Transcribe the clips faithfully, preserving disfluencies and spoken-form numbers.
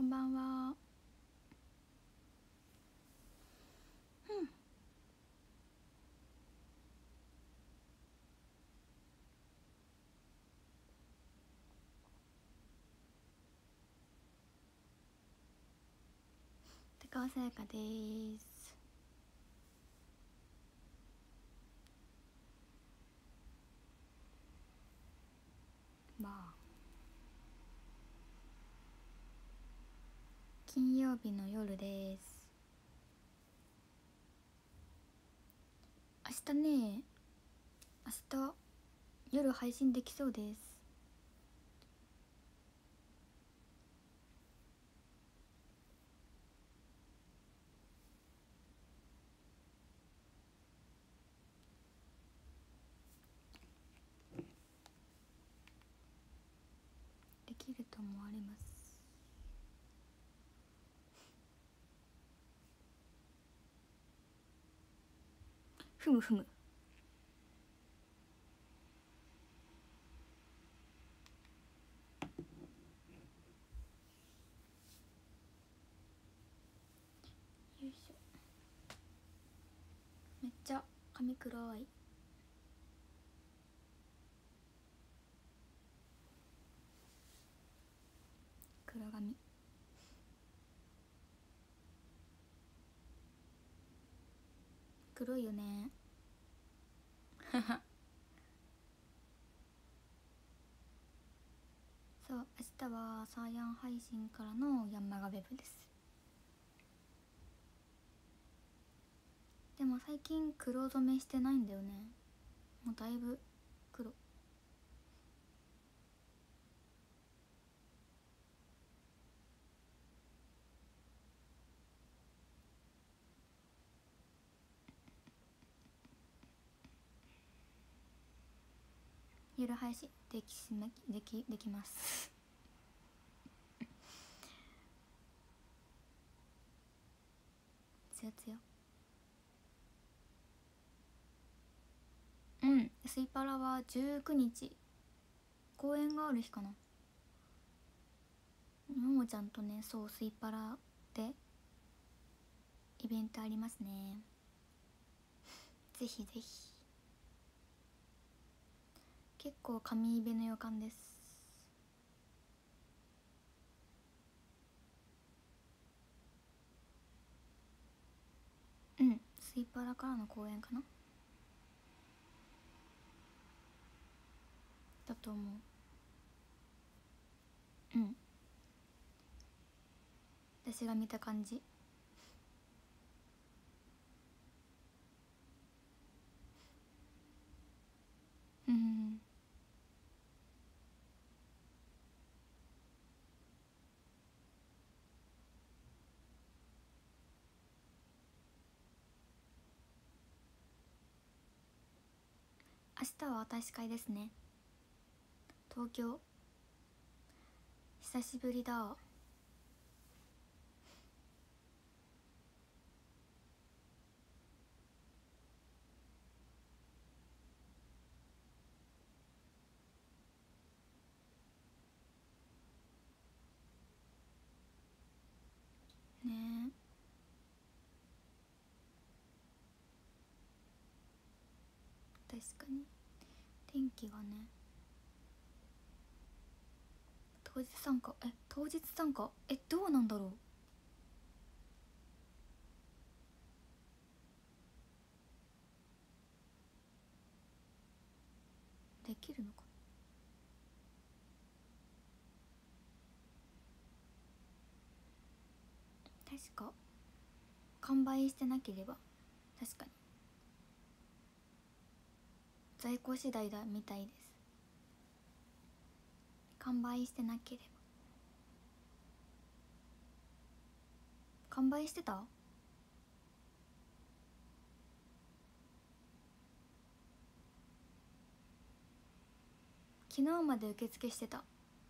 んばんは。うん高尾さやかです。まあ金曜日の夜です。明日ね、明日夜配信できそうです。できると思われます。ふむふむ。よいしょ。めっちゃ髪黒い。黒髪。黒いよね。そう、明日はサーヤン配信からのヤンマガウェブです。でも最近黒染めしてないんだよね。もうだいぶ黒。夜配信できしなできできますつよつよ。うん、スイパラはじゅうくにち公演がある日かな。ももちゃんとね、そうスイパラでイベントありますね。ぜひぜひ。結構神イベの予感です。うん、スイパラからの公演かなだと思う。うん、私が見た感じ。うん、明日は私会ですね。東京久しぶりだ。ねえ、確かに天気がね。当日参加、え当日参加えどうなんだろう。できるのかな。確か完売してなければ。確かに在庫次第だみたいです。完売してなければ。完売してた？昨日まで受付してた。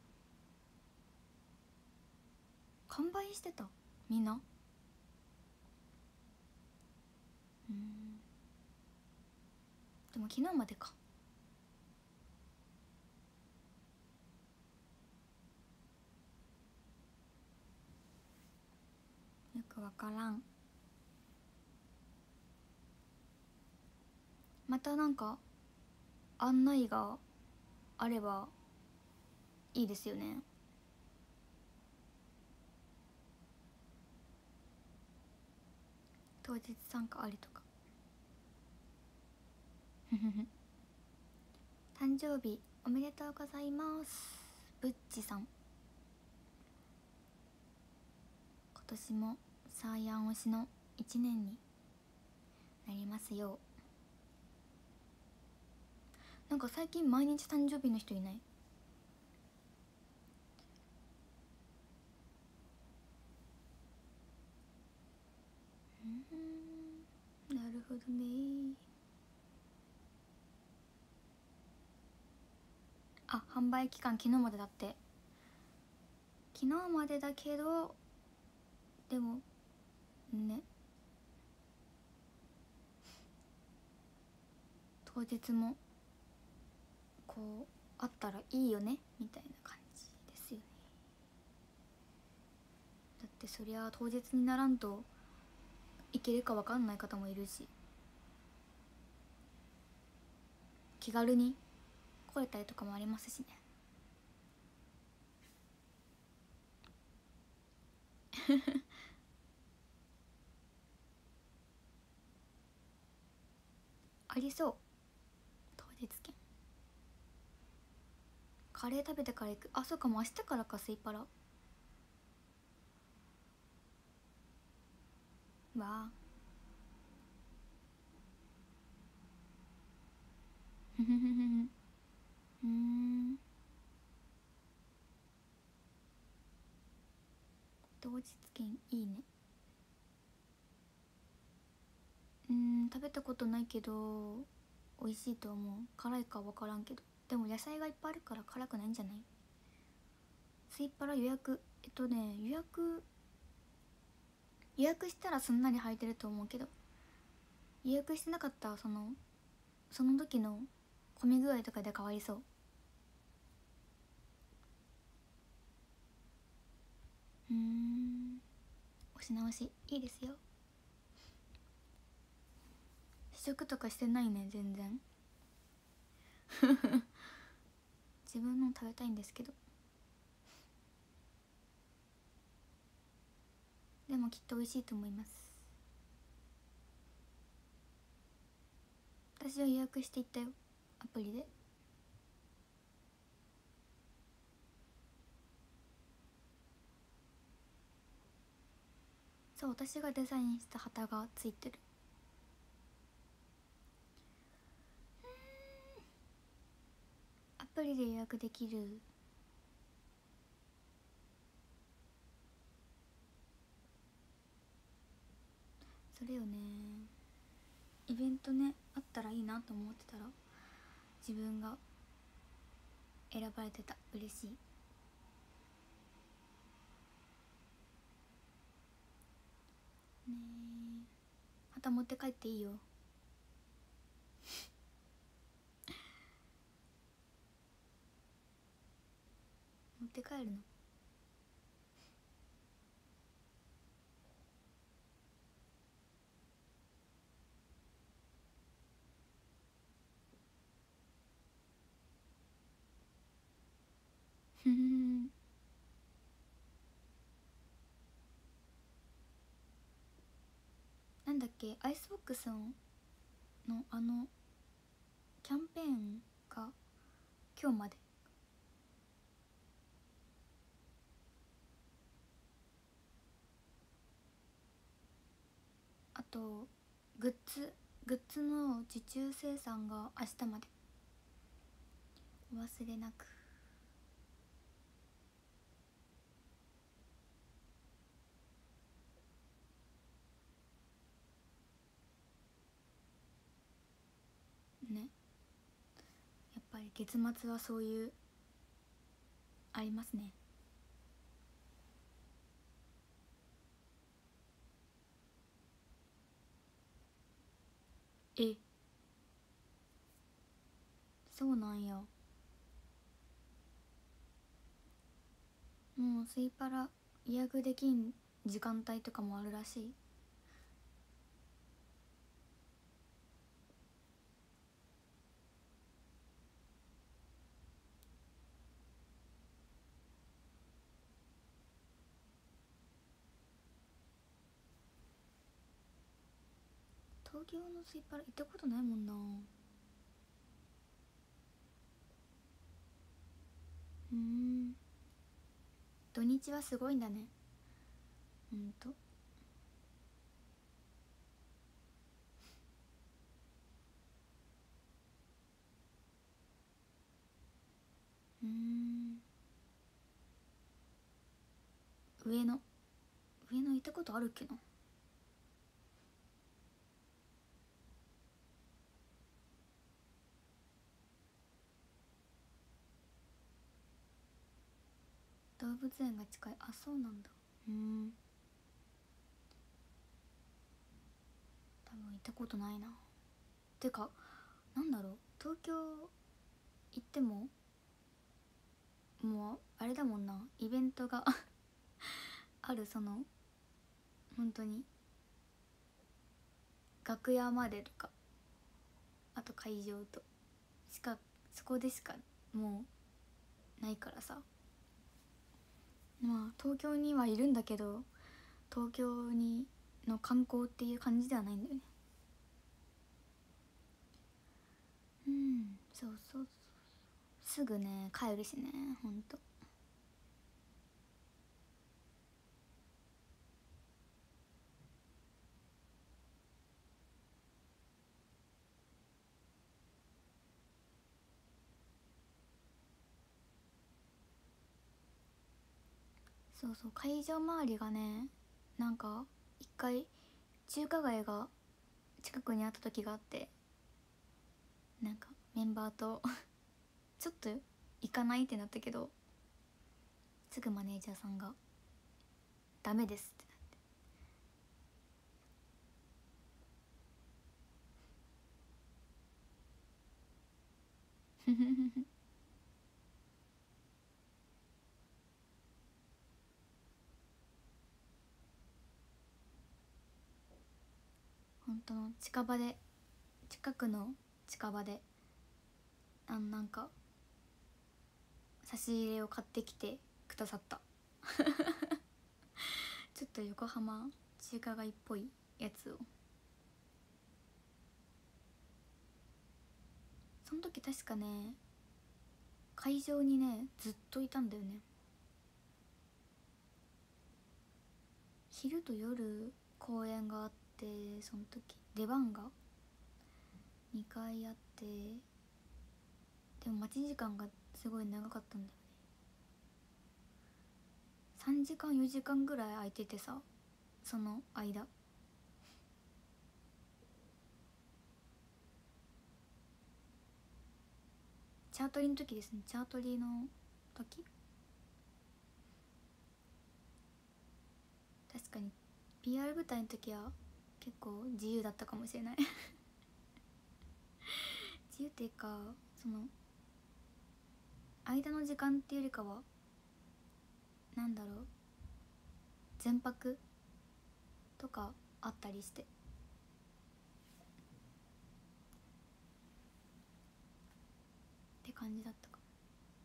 完売してたみんな。うん、でも昨日までか。 わからん。またなんか案内があればいいですよね。当日参加ありとか誕生日おめでとうございます。ぶっちさん、今年もサーヤン推しのいちねんになりますよう。なんか最近毎日誕生日の人いない？うん、なるほどね。あ、販売期間昨日までだって。昨日までだけどでもね、当日もこうあったらいいよねみたいな感じですよね。だってそりゃ当日にならんといけるか分かんない方もいるし、気軽に来れたりとかもありますしねありそう。当日券カレー食べてから行く。あ、そうかもう明日からか。スイパラわあふふふふうん当日券いいね。うん、食べたことないけど美味しいと思う。辛いか分からんけど、でも野菜がいっぱいあるから辛くないんじゃない？スイパラ予約、えっとね予約予約したらすんなり入ってると思うけど、予約してなかったらそのその時の混み具合とかで変わりそう。うーん、押し直しいいですよ。試食とかしてないね全然自分の食べたいんですけど、でもきっと美味しいと思います。私は予約していったよ、アプリで。そう、私がデザインした旗がついてる。アプリで予約できる。それよね。イベントねあったらいいなと思ってたら自分が選ばれてた。嬉しいね。え、旗持って帰っていいよ持って帰るの？ふふんなんだっけ、アイスボックスのあのキャンペーンが今日まで。あとグッズグッズの受注生産が明日まで。お忘れなく。ね、やっぱり月末はそういうありますね。え、そうなんや。もうスイパラ予約できん時間帯とかもあるらしい。東京のスイパラ行ったことないもんな。うん、土日はすごいんだね。ほんと。うん、上野上野行ったことあるっけな。動物園が近い。あ、そうなんだ。うん、多分行ったことないな。てかなんだろう、東京行ってももうあれだもんな、イベントがある、その本当に楽屋までとか、あと会場としか、そこでしかもうないからさ。まあ東京にはいるんだけど、東京にの観光っていう感じではないんだよね。うん、そうそうそう、すぐね帰るしね、ほんと。そうそう、会場周りがね、なんか一回中華街が近くにあった時があって、なんかメンバーとちょっと行かないってなったけど、すぐマネージャーさんが「ダメです」ってなって本当の近場で、近くの近場で、あのなんか差し入れを買ってきてくださった。ちょっと横浜中華街っぽいやつを。その時確かね、会場にねずっといたんだよね。昼と夜公演があって、その時出番がにかいあって、でも待ち時間がすごい長かったんだよね。さんじかんよじかんぐらい空いててさ、その間。チャートリーの時ですね、チャートリーの時。確かに ピーアール 舞台の時は結構自由だったかもしれない。自由っていうか、その間の時間っていうよりかは、なんだろう、全泊とかあったりしてって感じだったかも。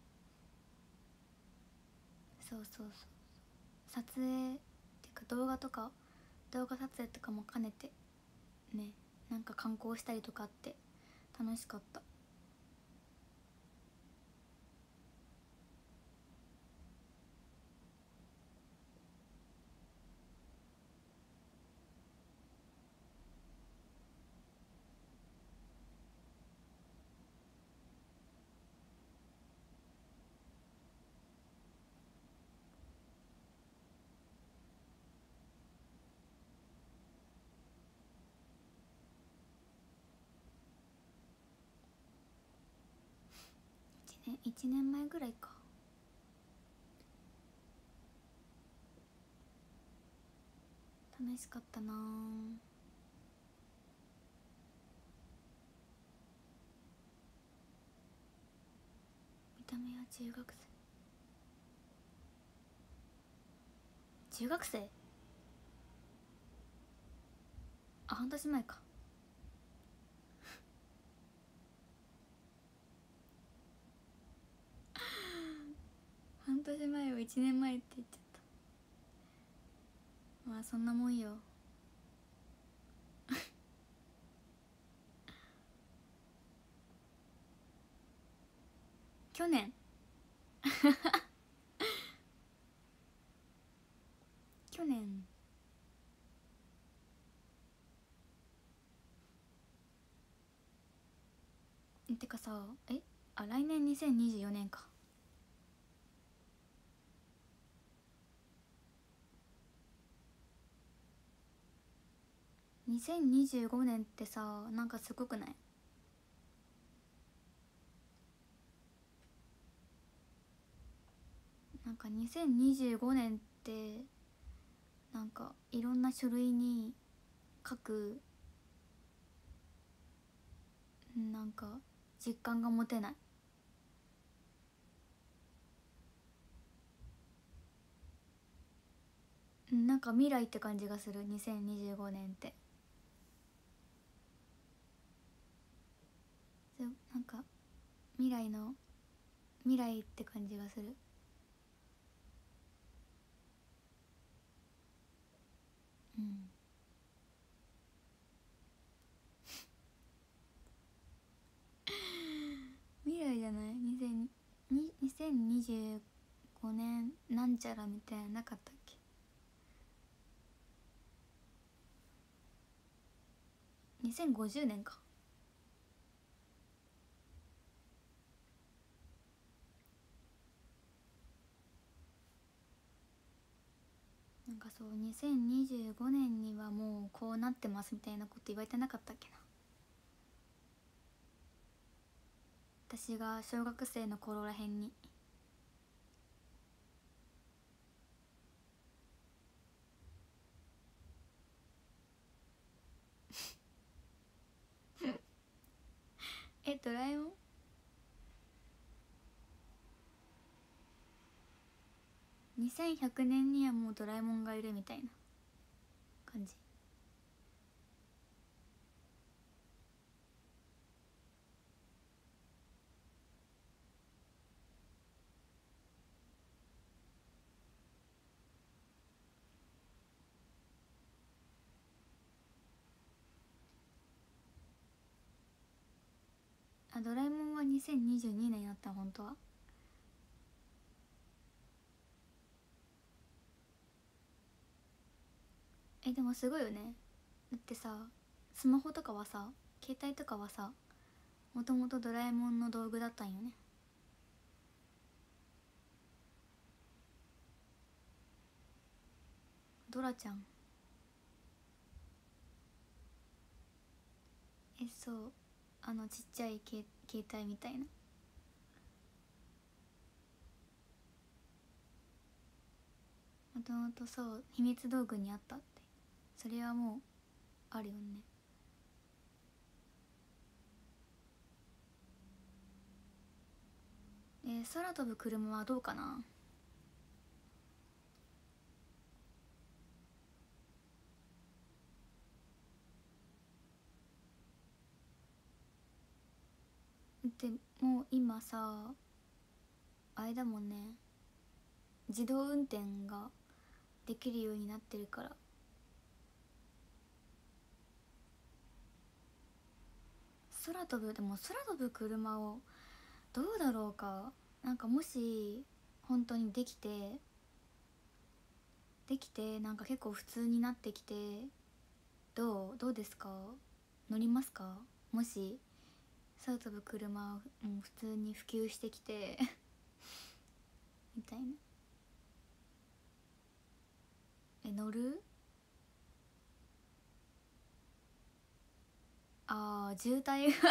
そうそうそう、撮影っていうか動画とか、動画撮影とかも兼ねてね、なんか観光したりとかあって楽しかった。いちねんいちねんまえぐらいか。楽しかったな。見た目は中学生。中学生半年前か。半年前をいちねんまえって言っちゃった。まあそんなもんよ。去年去年てかさ、えあ来年にせんにじゅうよねんか。にせんにじゅうごねんってさ、なんかすごくない？なんかにせんにじゅうごねんってなんかいろんな書類に書くなんか実感が持てない。なんか未来って感じがするにせんにじゅうごねんって。なんか未来の未来って感じがする。うん未来じゃない？ にせんにじゅうごねんなんちゃらみたいななかったっけ？にせんごじゅうねんか。なんかそうにせんにじゅうごねんにはもうこうなってますみたいなこと言われてなかったっけな。私が小学生の頃らへんに。えドラえもんにせんひゃくねんにはもうドラえもんがいるみたいな感じ。あドラえもんはにせんにじゅうにねんやった本当は。えでもすごいよね。だってさスマホとかはさ携帯とかはさもともとドラえもんの道具だったんよね。ドラちゃん。えそうあのちっちゃいけ携帯みたいな。もともとそう秘密道具にあったって。それはもうあるよね。えー、空飛ぶ車はどうかな。でもう今さあれだもんね、自動運転ができるようになってるから。空飛ぶでも空飛ぶ車をどうだろうか。なんかもし本当にできてできてなんか結構普通になってきてどうどうですか？乗りますか？もし空飛ぶ車、うん、普通に普及してきてみたいな。え乗る？あー渋滞が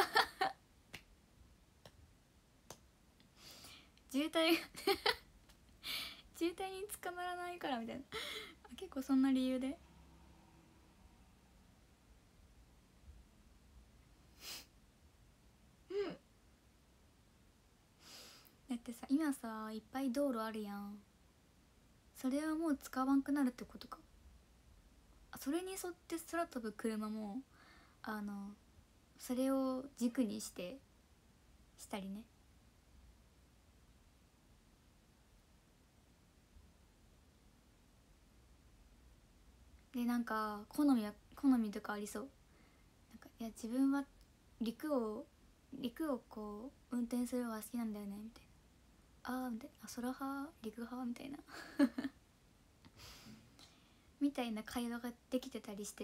渋滞が渋滞に捕まらないからみたいな。あ結構そんな理由でだってさ今さいっぱい道路あるやん。それはもう使わんくなるってことか。 それに沿って空飛ぶ車もあのそれを軸にしてしたりね。でなんか好みは好みとかありそう。なんかいや自分は陸を陸をこう運転するのが好きなんだよねみたいな、あーみたいな、あ空派陸派みたいなみたいな会話ができてたりして、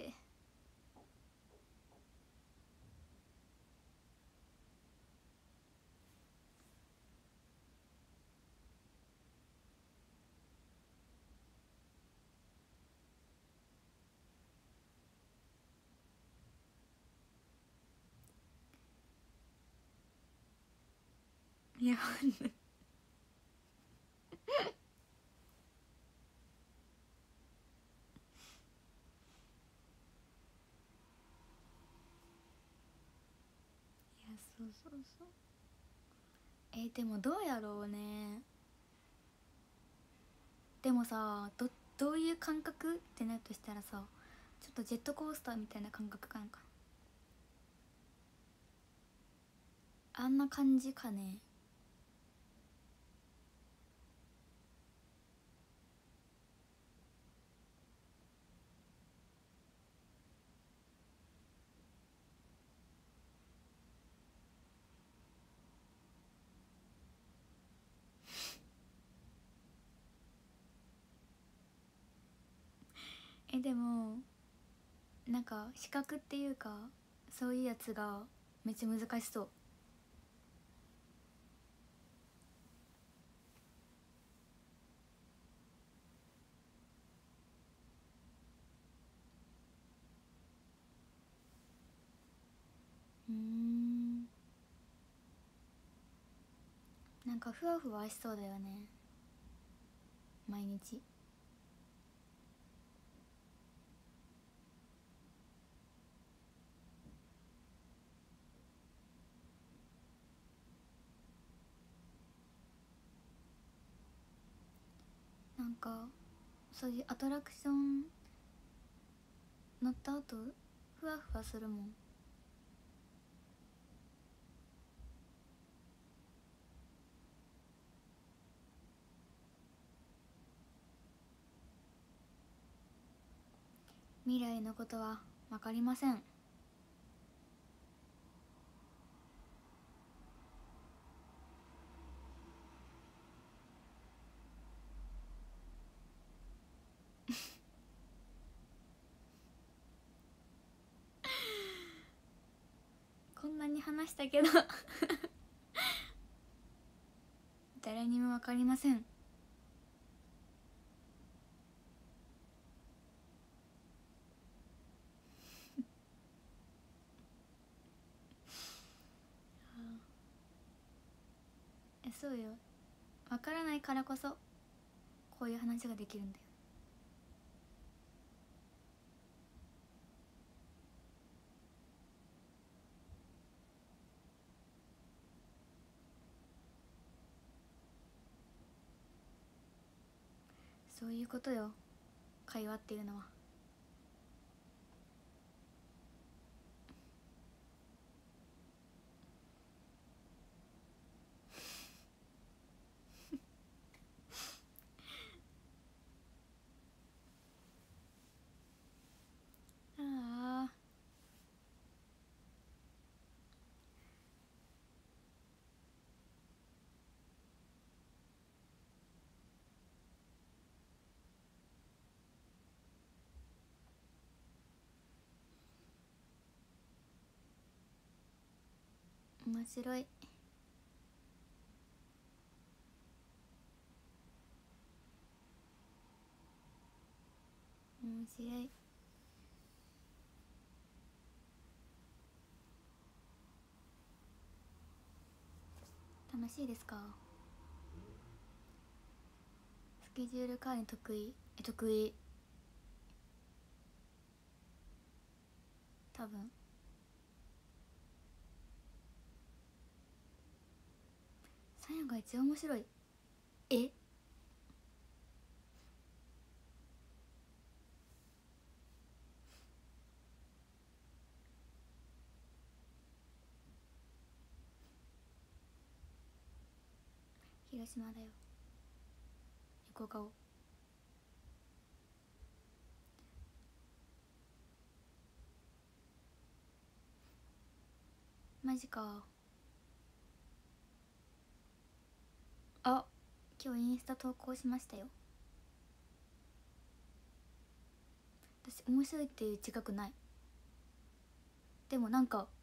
いやいやそうそうそう。えーでもどうやろうね。でもさ、どどういう感覚ってなるとしたらさ、ちょっとジェットコースターみたいな感覚かなんか、あんな感じかね。えでもなんか資格っていうかそういうやつがめっちゃ難しそう。うーん、なんかふわふわしそうだよね毎日。なんかそういうアトラクション乗った後ふわふわするもん。未来のことは分かりません。こんなに話したけど誰にも分かりません。えそうよ、分からないからこそこういう話ができるんだよ。そういうことよ、会話っていうのは。ああ、面白い。面白い。楽しいですか？スケジュール管理得意？え得意。多分サヤが一番面白い。え広島だよ。横顔。マジか。あ、今日インスタ投稿しましたよ。私面白いっていう自覚ない。でもなんか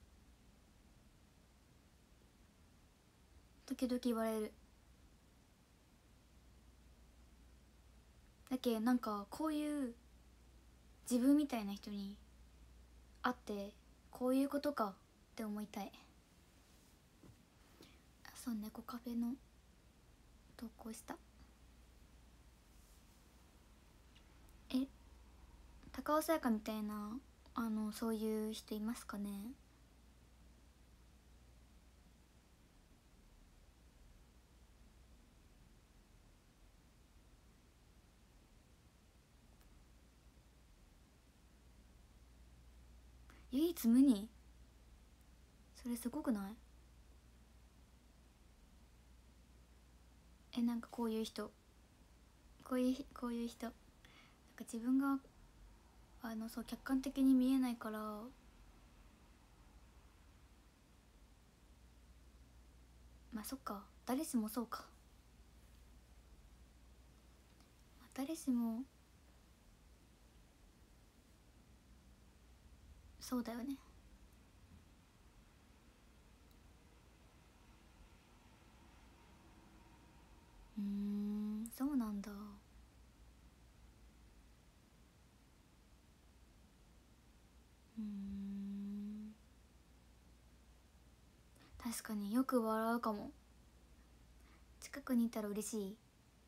時々言われる。だけなんかこういう自分みたいな人に会ってこういうことかって思いたい。あ、そう、猫カフェの投稿した。え、高尾さやかみたいなあのそういう人いますかね。唯一無二、それすごくない？え、なんかこういう人こういうこういう人なんか自分があのそう客観的に見えないから、まあそっか、誰しもそうか、まあ、誰しもそうだよね。うーん、そうなんだ。うーん、確かによく笑うかも。近くにいたら嬉しい。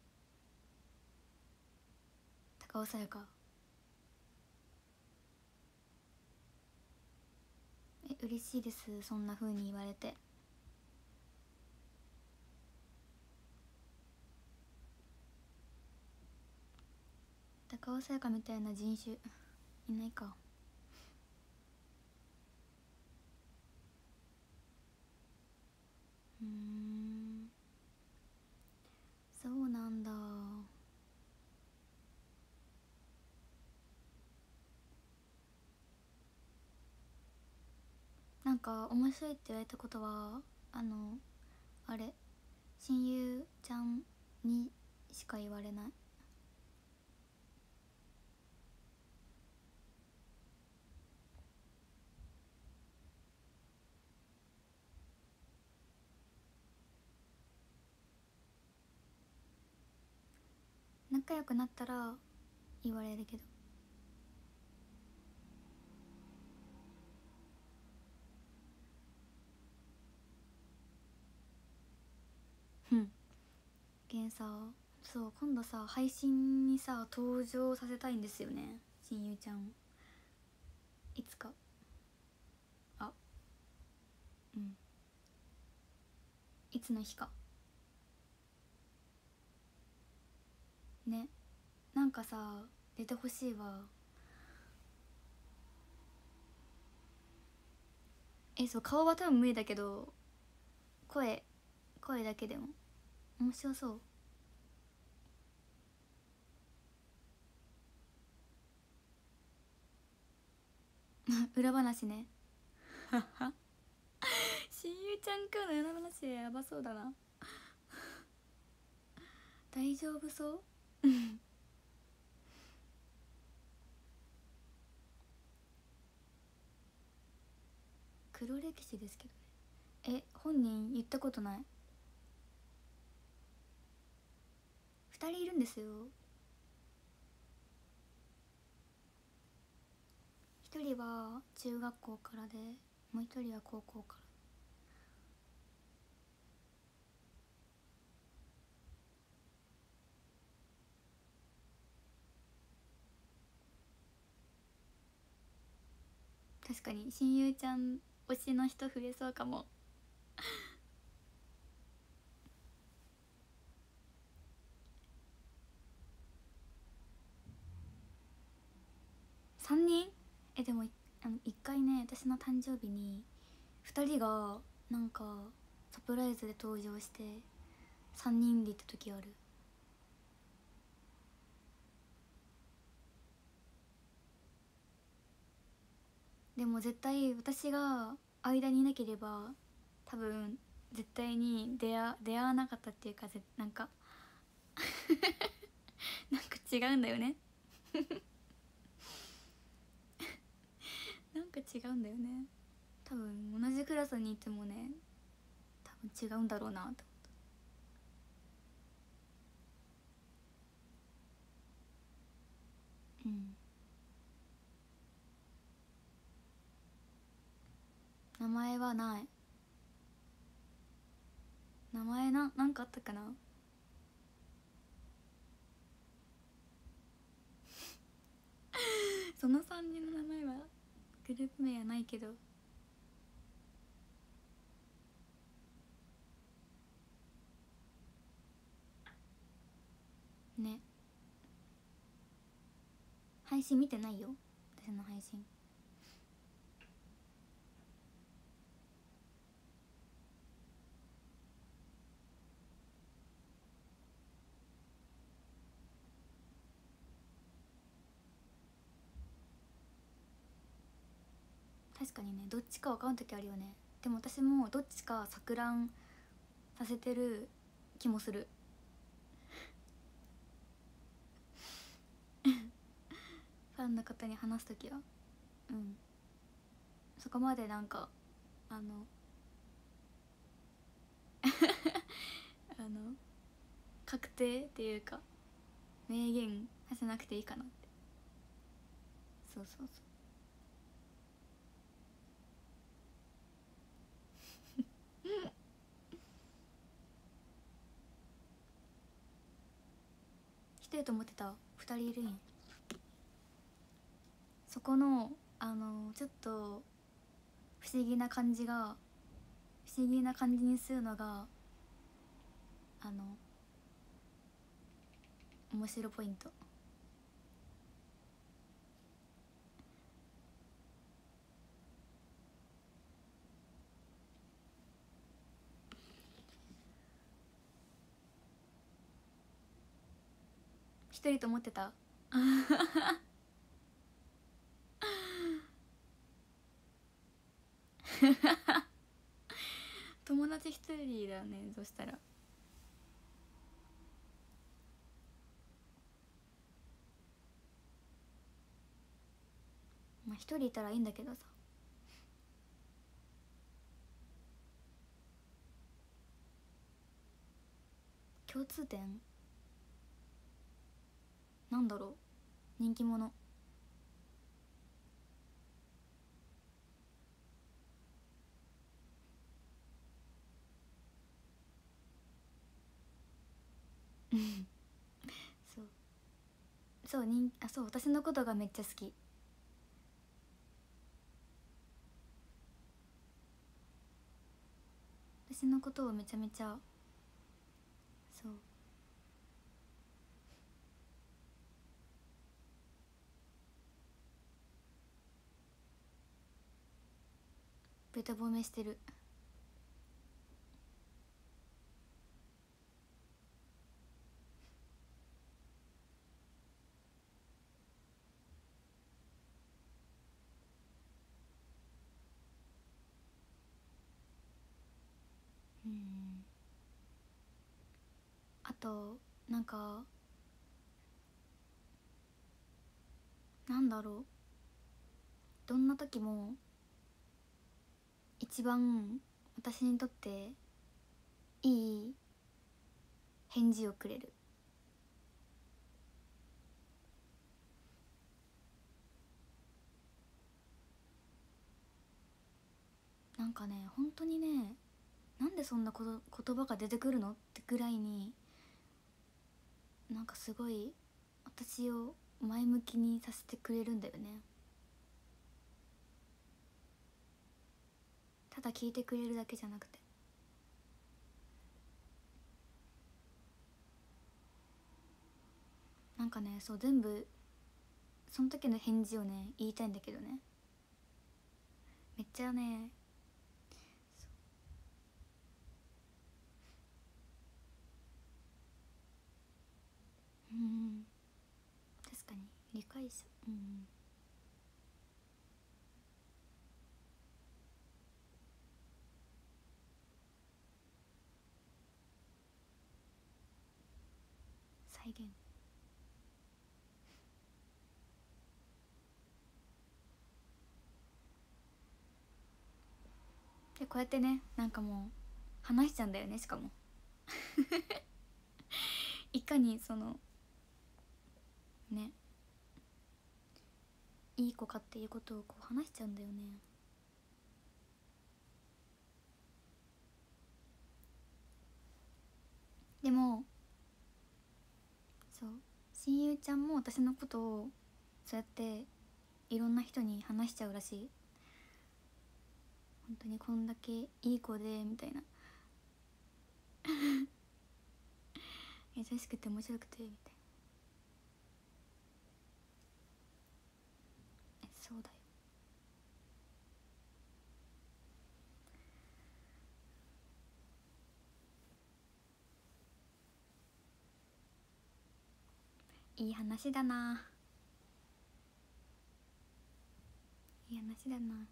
高尾さやか。え、嬉しいです、そんな風に言われて。高尾さやかみたいな人種いないか。うーん、そうなんだ。なんか面白いって言われたことはあのあれ、親友ちゃんにしか言われない。仲良くなったら言われるけど。ふん。けんさ、そう今度さ配信にさ登場させたいんですよね、親友ちゃん。いつか。あ、うん、いつの日かね。なんかさ出てほしいわ。え、そう顔は多分無理だけど声声だけでも面白そう。裏話ね。親友ちゃんからの裏話やばそうだな。大丈夫そう。黒歴史ですけどね。え、本人言ったことない。ふたりいるんですよ。ひとりは中学校からでもうひとりは高校から。確かに親友ちゃん推しの人増えそうかも。さんにん。え、でもいあのいっかいね、私の誕生日にふたりがなんかサプライズで登場して、 さんにんで行った時ある。でも絶対私が間にいなければ多分絶対に出会出会わなかったっていうか、ぜなんかなんか違うんだよねなんか違うんだよね。多分同じクラスにいてもね、多分違うんだろうなと思った。うん。名前はない。名前な、なんかあったかな。そのさんにんの名前はグループ名はないけどね。配信見てないよ、私の配信。確かにね、どっちか分かん時あるよね。でも私もどっちか錯乱させてる気もするファンの方に話す時は。うん、そこまでなんかあのあの確定っていうか明言させなくていいかなって。そうそうそう。一人と思ってた。二人いるんや。そこのあのちょっと不思議な感じが不思議な感じにするのがあの面白ポイント。一人と思ってた友達一人だね、そしたら。まあ一人いたらいいんだけどさ。共通点なんだろう。人気者。そうそう、人あそう私のことがめっちゃ好き。私のことをめちゃめちゃ、そう、べた褒めしてる。うん。あとなんかなんだろう、どんな時も一番私にとっていい返事をくれる。なんかね、本当にね、なんでそんなこと言葉が出てくるのってぐらいに、なんかすごい私を前向きにさせてくれるんだよね。ただ聞いてくれるだけじゃなくて。なんかね、そう全部その時の返事をね言いたいんだけどね、めっちゃね、 ん、確かに理解者、うん、再現。でこうやってね、なんかもう話しちゃうんだよね。しかもいかにそのね、いい子かっていうことをこう話しちゃうんだよね。でもそう、親友ちゃんも私のことをそうやっていろんな人に話しちゃうらしい。本当にこんだけいい子でみたいな優しくて面白くてみたいな。えそうだよ。いい話だな、いい話だな。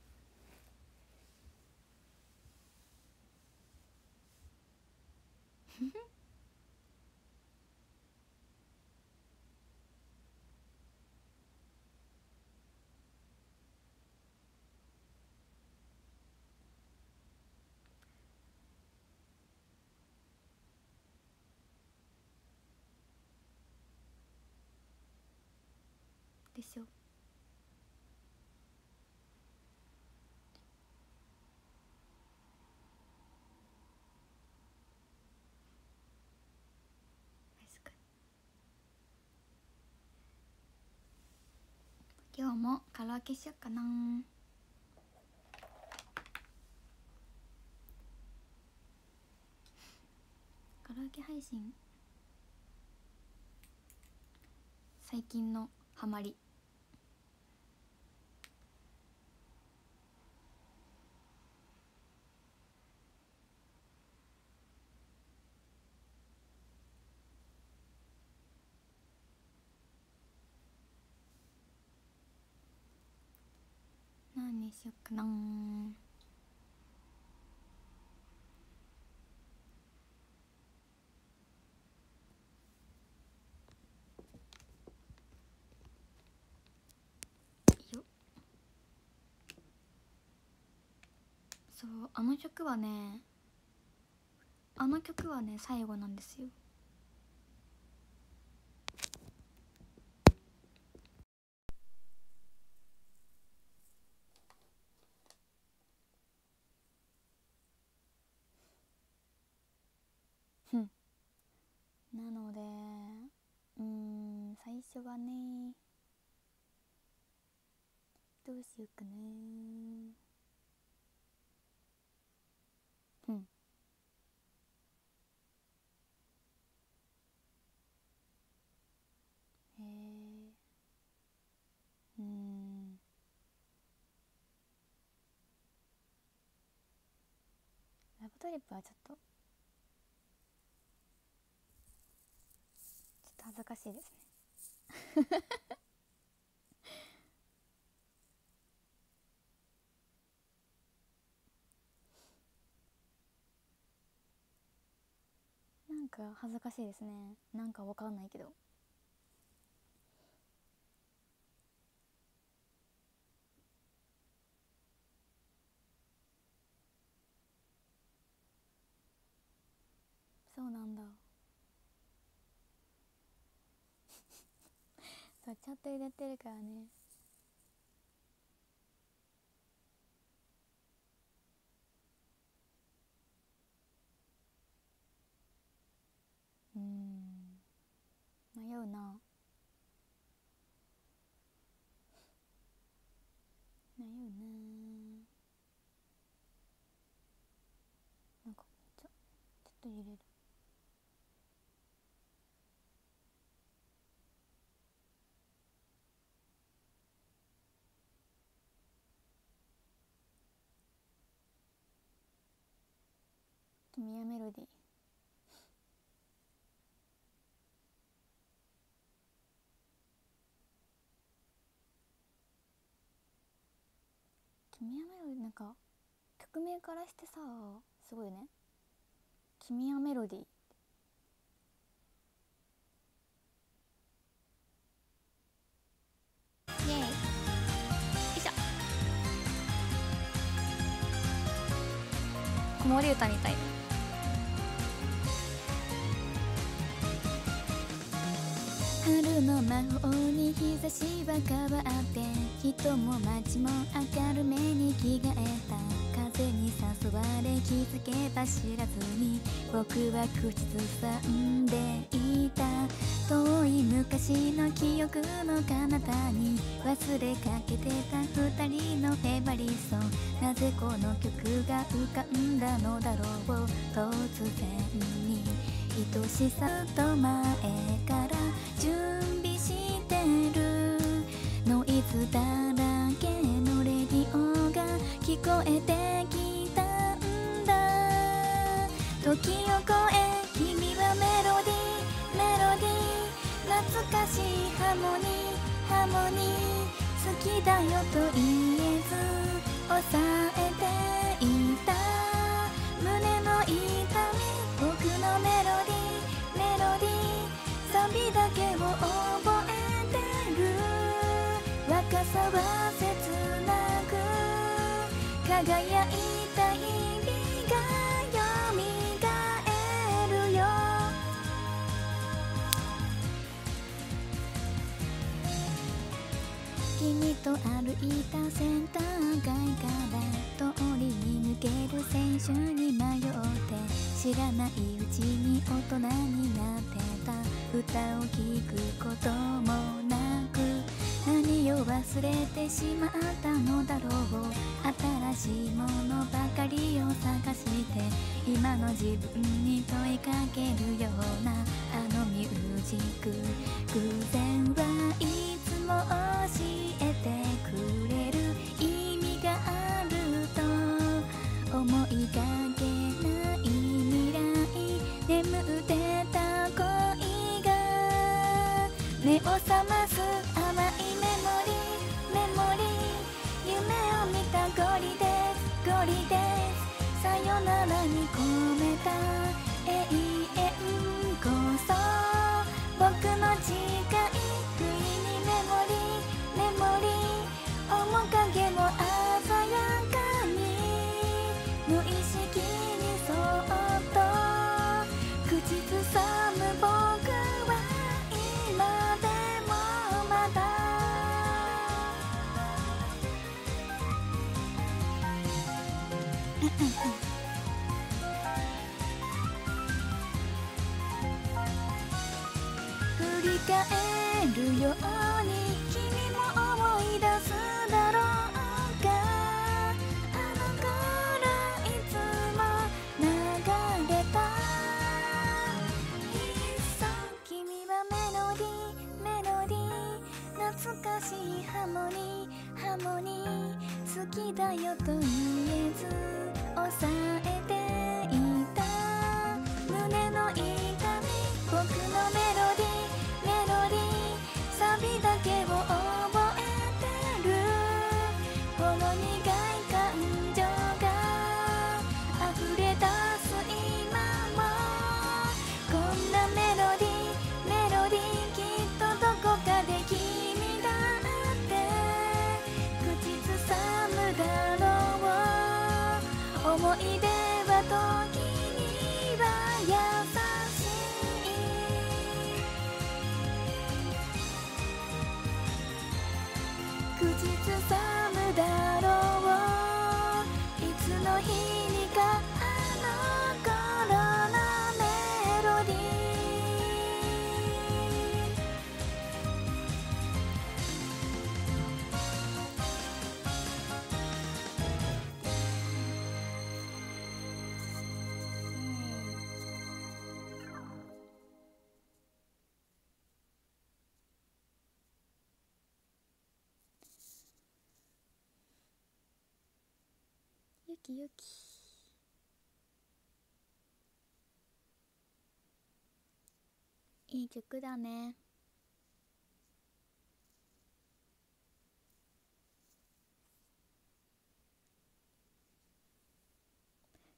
でしょ。確かに。今日もカラオケしよっかな。カラオケ配信最近のハマり。何にしよっかな。よっ、そう、あの曲はね、あの曲はね最後なんですよ。ふん。なのでうーん、最初はね、どうしようかな。ふん。へえ、うーん、ラブトリップはちょっとちょっと恥ずかしいですね。なんか恥ずかしいですね。なんかわかんないけど。そうなんだ。そう、ちゃんと入れてるからね。うーん、迷うな。迷うな。なんかちょちょっと入れる。ミヤメロディー。 君はメロディー、なんか曲名からしてさすごいよね。君はメロディー。イエーイ。よいしょ。子守歌みたい。春の魔法に日差しは変わって、人も街も明るめに着替えた。風に誘われ気づけば知らずに僕は口ずさんでいた。遠い昔の記憶の彼方に忘れかけてた二人のフェバリソン。なぜこの曲が浮かんだのだろう。突然に愛しさと前から準備してる。ノイズだらけのレディオが聞こえてきたんだ。時を超え君はメロディーメロディー、懐かしいハモニーハモニー、好きだよと言えず抑えていた胸の痛み。僕のメロディーメロディー、サビだけを覚えてる。若さは切なく輝いた日々がよみがえるよ。君と歩いたセンター街から通りに抜ける選手に迷って、知らないうちに大人になってた。歌を聴くこともなく何を忘れてしまったのだろう。新しいものばかりを探して今の自分に問いかけるようなあのミュージック。偶然はいつも教えてくれる意味があると思いがけない未来、眠ってた恋が目を覚ます甘いメモリーメモリー、夢を見たゴリですゴリです、さよならに込めた永遠こそ僕の誓い。不意にメモリーメモリー、面影も鮮やかに無意識にそっと口ずさむ僕は今でもまだ振り返るように君も思い出すだろうか。あの頃いつも流れたいっそ君はメロディーメロディー、懐かしいハモニーハモニー、好きだよと言えず抑えていた胸の痛み。僕のメロディーメロディー、サビだけを覚えてる。ほろ苦い感情が溢れ出す今も、こんなメロディーメロディー、きっとどこかで君だって口ずさむだろう。思い出は時には優しい。口ずさむだろう。いつの日にかあの頃のメロディー。ゆきゆき、いい曲だね。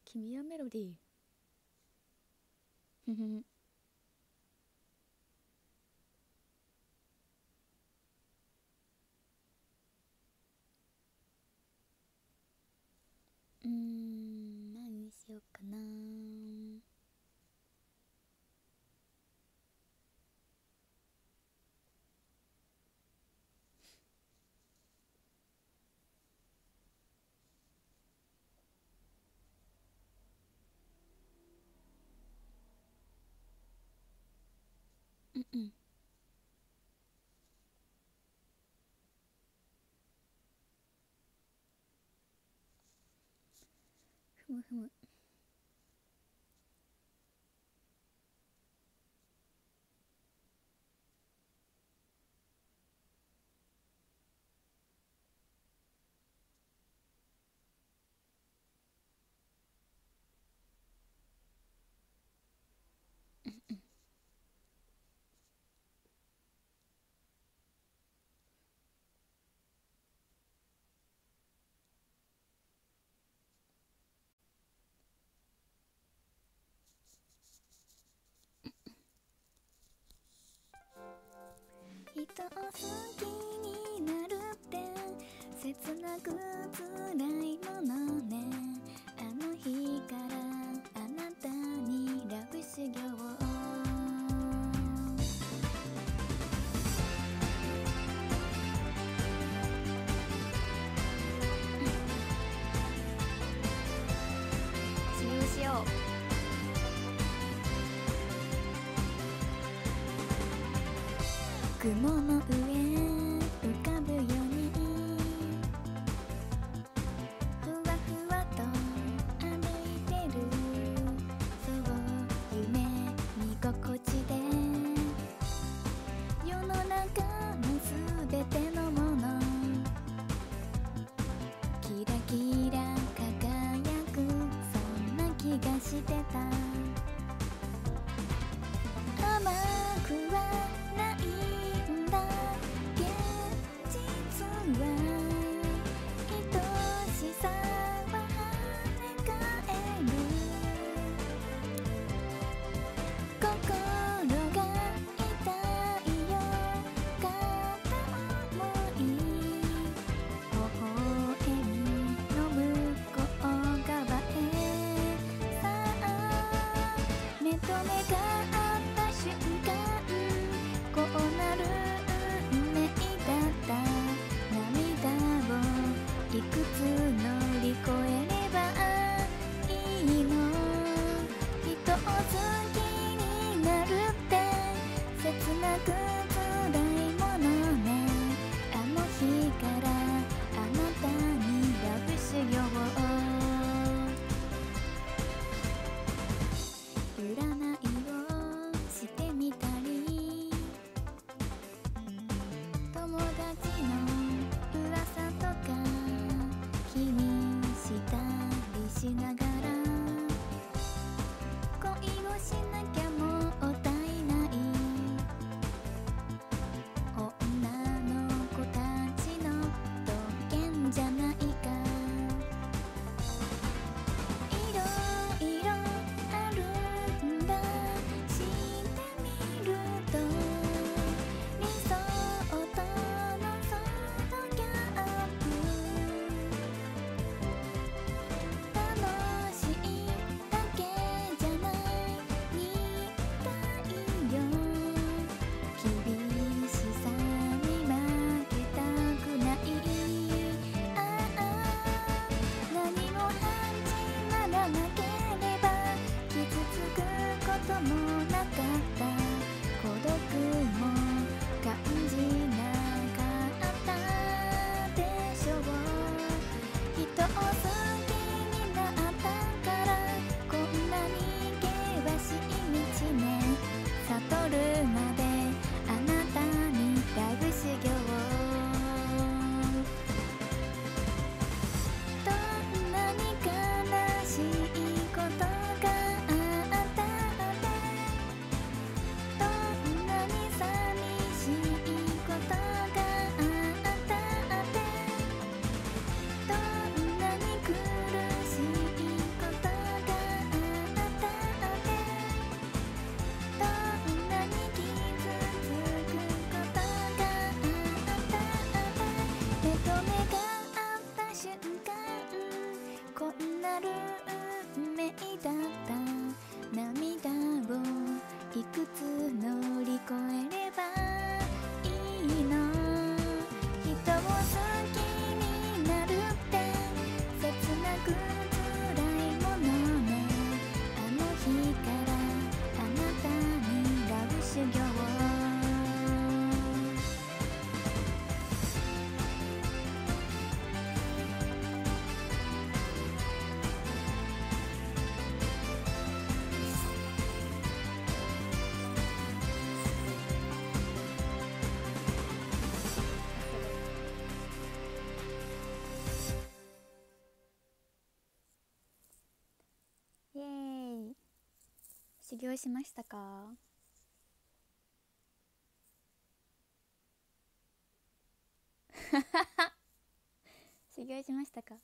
君はメロディーふふうーん、何にしようかな。うんうん。ふむふむ。人を好きになるって切なく辛いものね。あの日からあなたにラブ修行を。しようしよう。雲の上浮かぶようにふわふわと歩いてる。そう夢見心地で世の中のすべてのものキラキラ輝く、そんな気がしてた。甘くはない現実は愛しさは跳ね返る。心が痛いよ片思い。微笑みの向こう側へさあ、目と目が合った瞬間こうなる運命だった。涙をいくつ乗り越えればいいの。人を好きになるって切なく辛いものね。あの日からあなたにラブ修行を。占いをしてみたり友達の噂とか気にしたりしながら恋をしなきゃもったいない女の子たちの特権じゃないか。いろいろあるんだしてみると理想と望修行しましたか？修行しましたか？は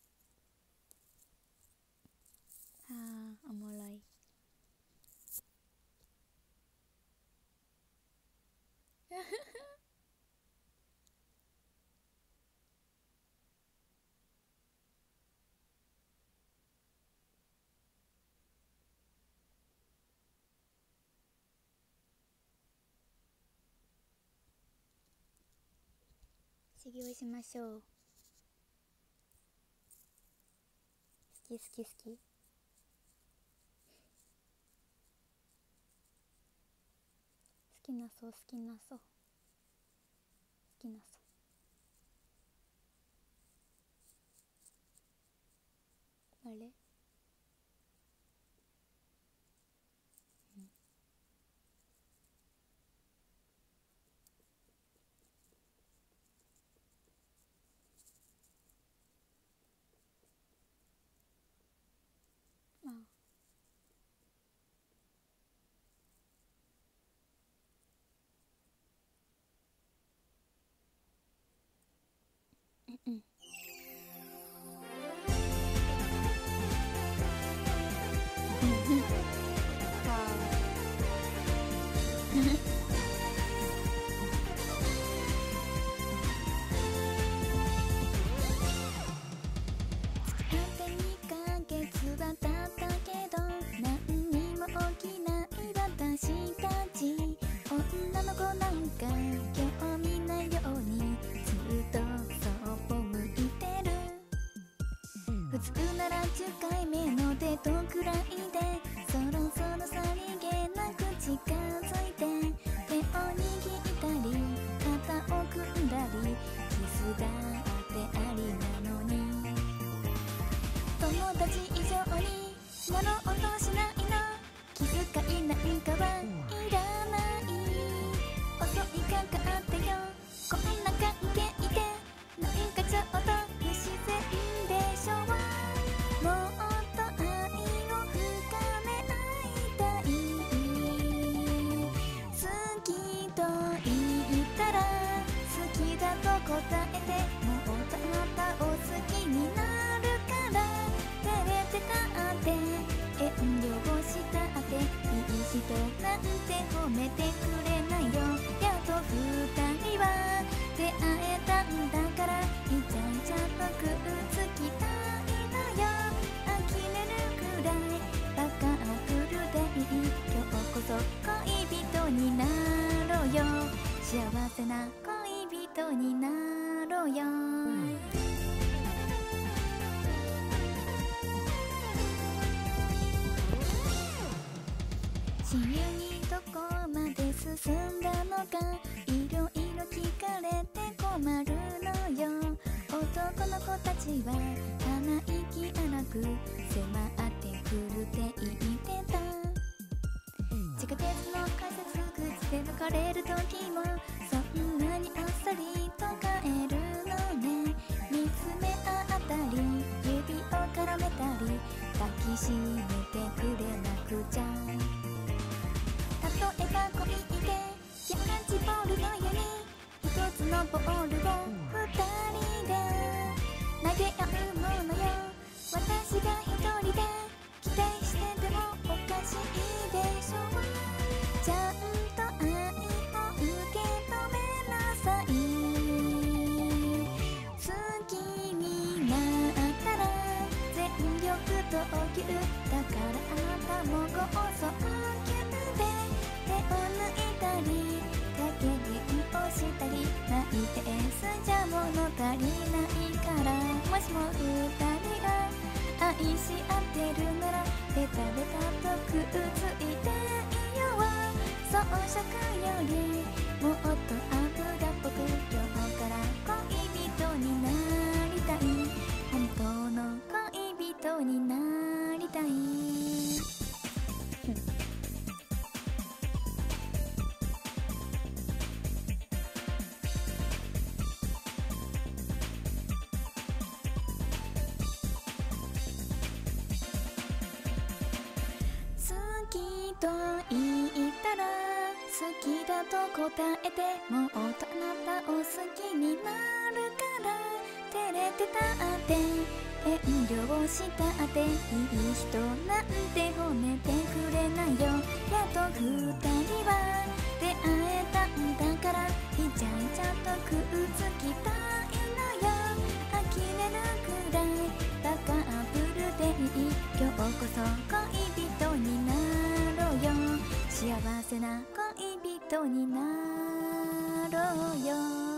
あ、おもろい。修行しましょう。好き好き好き。好きなそう好きなそう好きなそう。あれ、うん、ああ、うんうん。はあ。あとにかげつは経ったけど何にも起きない私たち。女の子なんか興味ないようにずっとそっぽ向いてる。普通ならじゅっかいめのデートくらいでそろそろさりげなく近づいて手を握ったり肩を組んだりキスだってありなのに友達以上になろうとしないの。気遣いなんかはいらない。襲いかかってよこんな関係でなんかちょっと不自然でしょ。もっと愛を深め合いたい。好きと言ったら好きだと答えてもっとあなたを好きになるから照れてたって遠慮をしたっていい人なんて褒めてくれないよ。やっと二人は出会えたんだからイチャイチャとくっつきたいのよ。呆れるくらいバカなフルでいい。今日こそ恋人になろうよ。幸せな恋人になろうよ。親友にどこまで進んだのかいろいろ聞かれて困るのよ。男の子たちは鼻息荒く迫ってくるって言ってた。地下鉄の改札口で抜かれる時もそんなにあっさりと帰るのね。見つめ合ったり指を絡めたり抱きしめてくれなくちゃ。例えば恋でキャッチボールのように一つのボールを二人で投げ合うものよ。私が一人で期待しててもおかしいでしょ。ちゃんと愛を受け止めなさい。好きになったら全力投球だからあなたもごそキュンで手を抜いたり掛け銀をしたり泣いてすじゃ物足りないから。もしも二人が愛し合ってるならベタベタとくっついていよう。装飾よりもっと油っぽく今日から恋人になりたい。本当の恋人になりたい。好きと言ったら好きだと答えてもっとあなたを好きになるから照れてたって遠慮したっていい人なんて褒めてくれないよやっと二人は出会えたんだからイチャイチャとくっつきたいのよ呆れるくらいバカアプルでいい今日こそ恋人になろうよ幸せな恋人になろうよ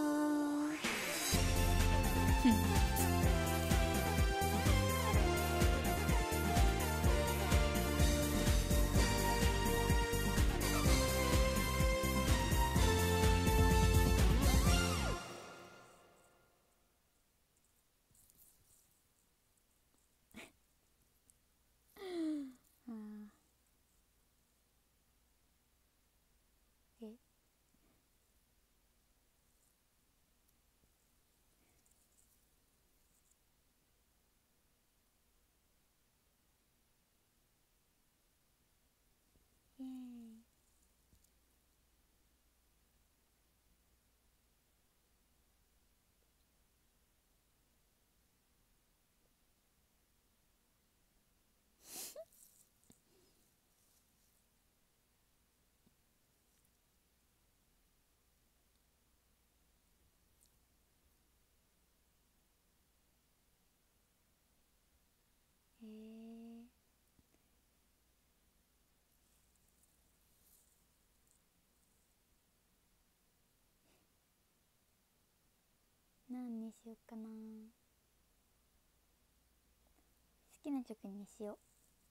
へえ何にしようかな好きな曲にしよう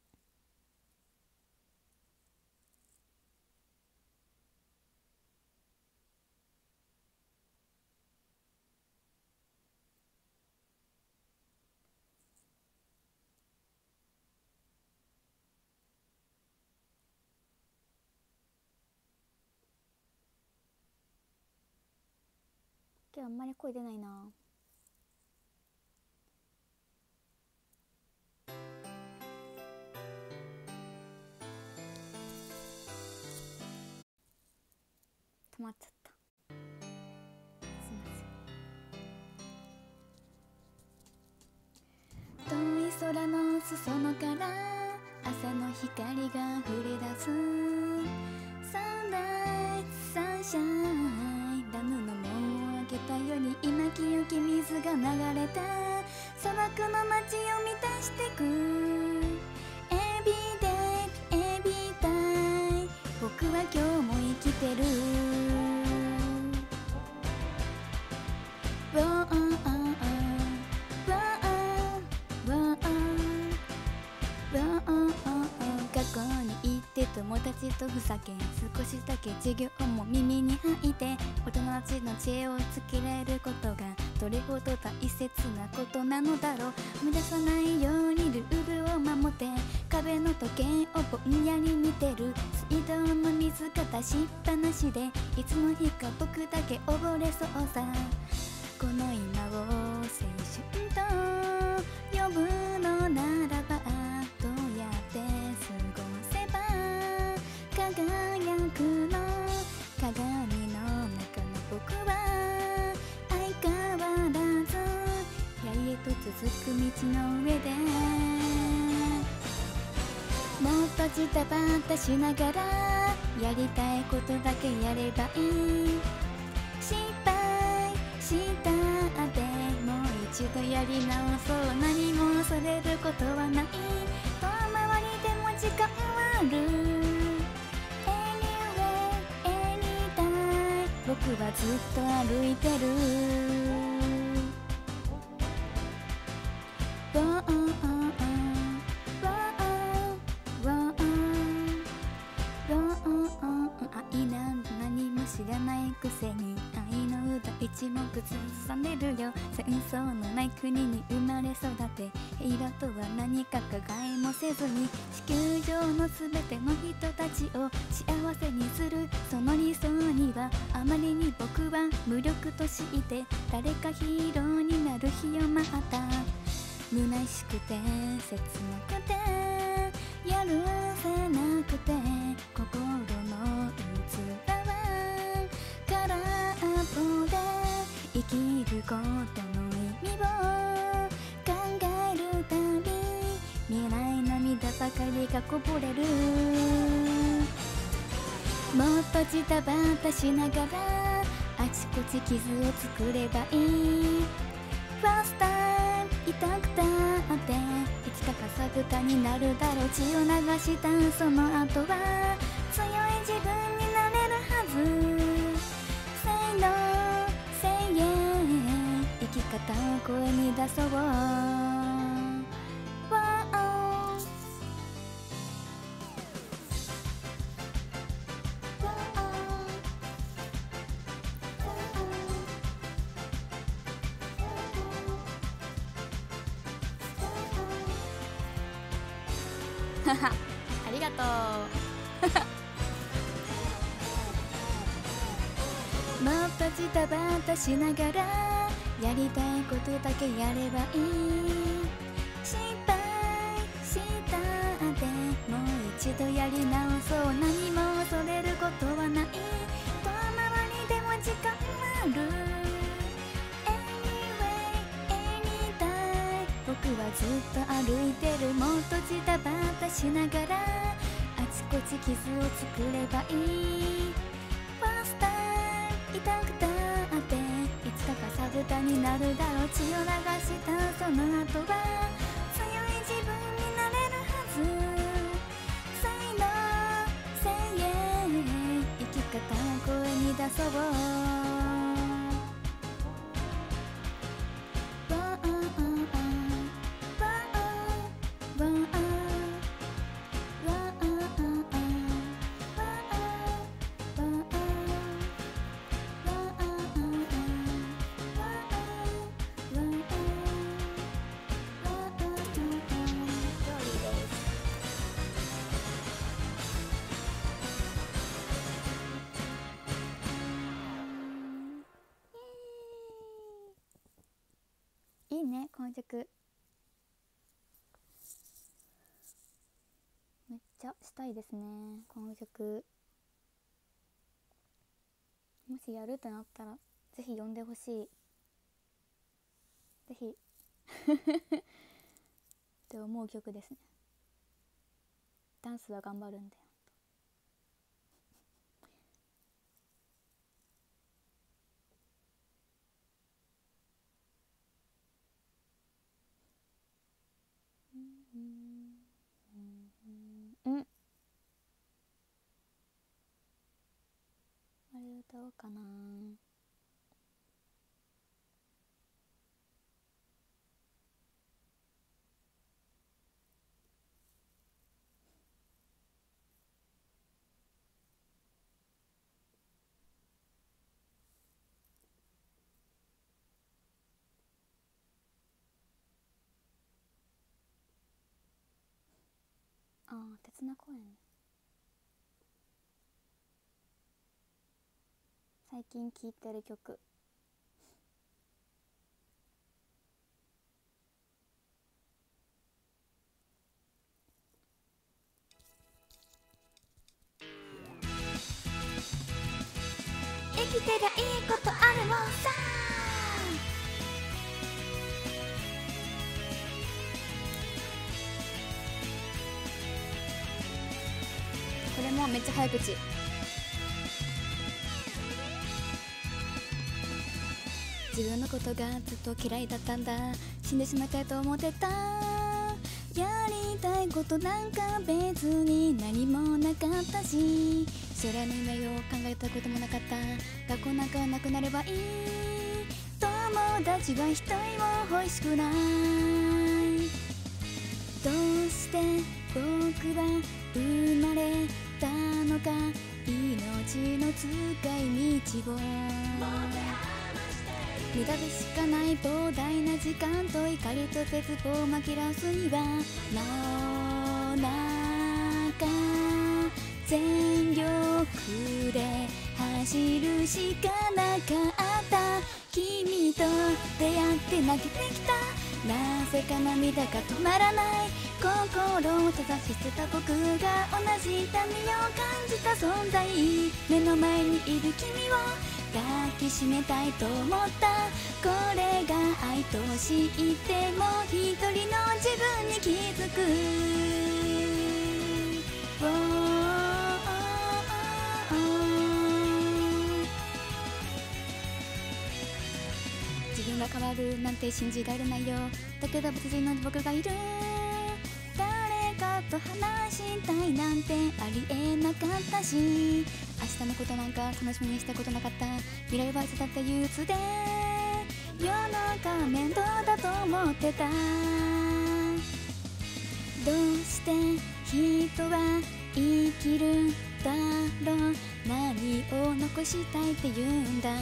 今日あんまり声出ないな止まっちゃったすいません遠い空の裾野から朝の光が降り出すサンライズサンシャインダムの門を開けたように今清き水が流れた砂漠の街を満たしてく Everyday Everyday 僕は今日も生きてる学校に行って友達とふざけ少しだけ授業も耳に入って大人たちの知恵をつけられることがどれほど大切なことなのだろう無駄さないようにルールを守って壁の時計をぼんやり見てる水道の水が出しっぱなしでいつの日か僕だけ溺れそうさこの今を青春と呼ぶのならばどうやって過ごせば輝くの鏡の中の僕は相変わらずやへと続く道の上でもっとジタバタしながらやりたいことだけやればいい失敗したってもう一度やり直そう何も恐れることはない遠回りでも時間はある Anyway Anytime 僕はずっと歩いてる愛なんて何も知らないくせに愛の歌一目つさめるよ戦争のない国に生まれ育て平和とは何か加害もせずに地球上のすべての人たちを幸せにするその理想にはあまりに僕は無力として誰かヒーローになる日を待った虚しくて切なくてやるせなくて心の器は空っぽで生きることの意味を考えるたび見えない涙ばかりがこぼれる。もっとジタバタしながらあちこち傷を作ればいい。ファーストタイム痛くたっていつかかさぶたになるだろう。血を流したその後は強い自分になれるはず。Say no, say yeah 生き方を声に出そう。ありがとうもっとジタバタしながらやりたいことだけやればいい。失敗したってもう一度やり直そう。何も恐れることはない。遠回りでも時間ある。 Anyway, anytime 僕はずっと歩いてる。もっとジタバタしながらあちこち傷を作ればいい。ファーストタイム痛くたっていつかかさぶたになるだろう。血を流したその後は強い自分になれるはず。Say no, say yeah 生き方を声に出そう。いいね、この曲めっちゃしたいですね。この曲もしやるってなったらぜひ呼んでほしい。ぜひって思う曲ですね。ダンスは頑張るんで。うんあれ歌おうかな。ああ、鉄名公園ね。最近聴いてる曲。生きてりゃいいことあるもんさ。これもめっちゃ早口。自分のことがずっと嫌いだったんだ。死んでしまいたいと思ってた。やりたいことなんか別に何もなかったし、将来の夢を考えたこともなかった。学校なんかなくなればいい。友達は一人も欲しくない。どうして僕は生まれたのか。命の使い道を無駄でしかない膨大な時間と怒りと絶望を紛らわすには真夜中全力で走るしかなかった。君君と出会って泣けてきた。なぜか涙が止まらない。心を閉ざし捨てた僕が同じ痛みを感じた存在。目の前にいる君を抱きしめたいと思った。これが愛と知っても一人の自分に気づく。おーおーおー自分が変わるなんて信じられないよ。だけど別人の僕がいる。誰かと話したいなんてありえなかったし、明日のことなんか楽しみにしたことなかった。未来はいつだって憂鬱で世の中面倒だと思ってた。どうして人は生きるだろう。何を残したいって言うんだ。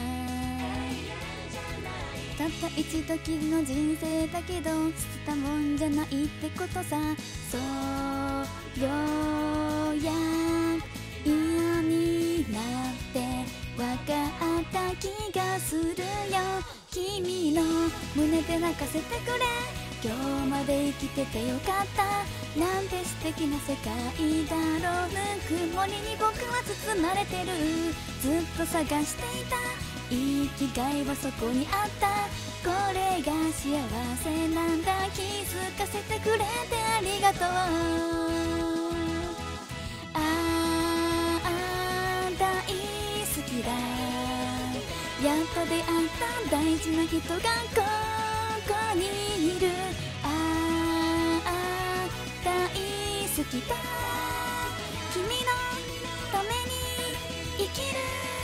たった一度きりの人生だけど捨てたもんじゃないってことさ。そうようやく嫌になって分かった気がするよ。君の胸で泣かせてくれ。今日まで生きててよかった。なんて素敵な世界だろう。ぬくもりに僕は包まれてる。ずっと探していた生きがいはそこにあった。これが幸せなんだ。気づかせてくれてありがとう。ああ大好きだ。やっと出会った大事な人がここにいる。ああ大好きだ。君のために生きる。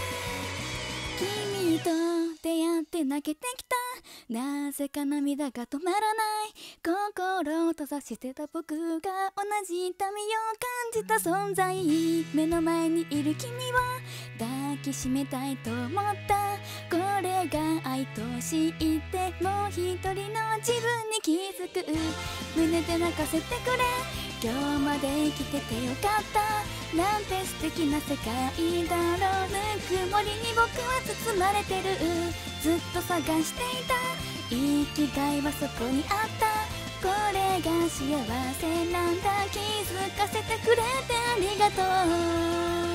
君と出会って泣けてきた。なぜか涙が止まらない。心を閉ざしてた僕が同じ痛みを感じた存在。目の前にいる君を抱きしめたいと思った。これが愛と知ってもう一人の自分に気づく。胸で泣かせてくれ。今日まで生きててよかった。なんて素敵な世界だろう。ぬくもりに僕は包まれてる。ずっと探していた生きがいはそこにあった。これが幸せなんだ。気づかせてくれてありがとう。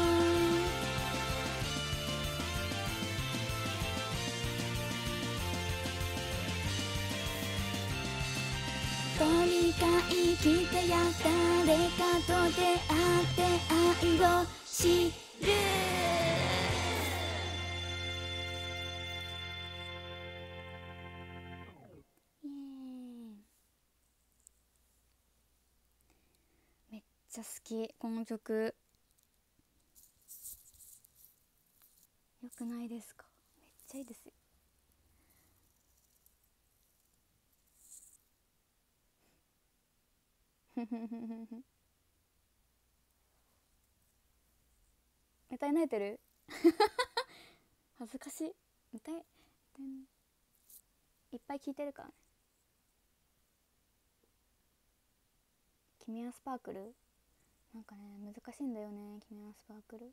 とにかく生きてや誰かと出会って愛を知る。イエーイ。めっちゃ好きこの曲。よくないですか。めっちゃいいですよ。歌い慣れてる恥ずかしい。歌い歌いいっぱい聴いてるからね。君はスパークルなんかね難しいんだよね。君はスパークル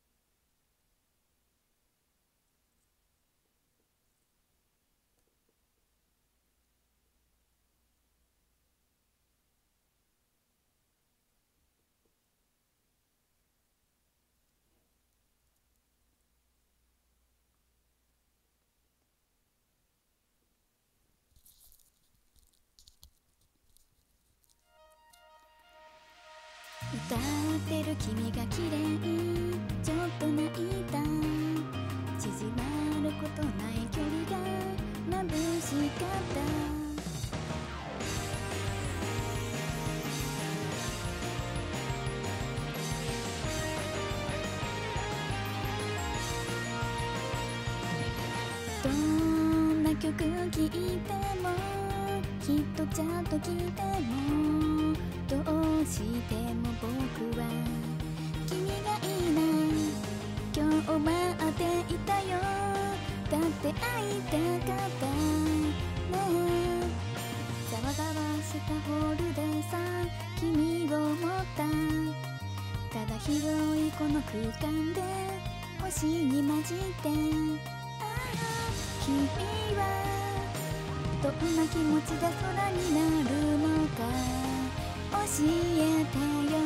歌ってる君が綺麗。ちょっと泣いた。縮まることない距離が眩しかった。どんな曲聴いてもきっとちゃんと聴いてもどうしても僕は君がいいな。今日待っていたよ。だって会いたかったね。ざわざわしたホールでさ君を持った。ただ広いこの空間で星に混じって。ああ君はどんな気持ちで空になるのか教えてよ。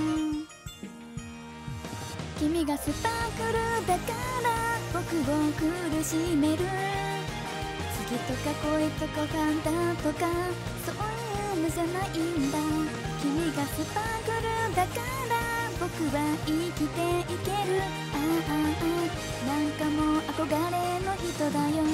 君がスパークルだから僕を苦しめる。好きとか恋とかファンタとかそういうのじゃないんだ。君がスパークルだから僕は生きていける。ああああなんかもう憧れの人だよ。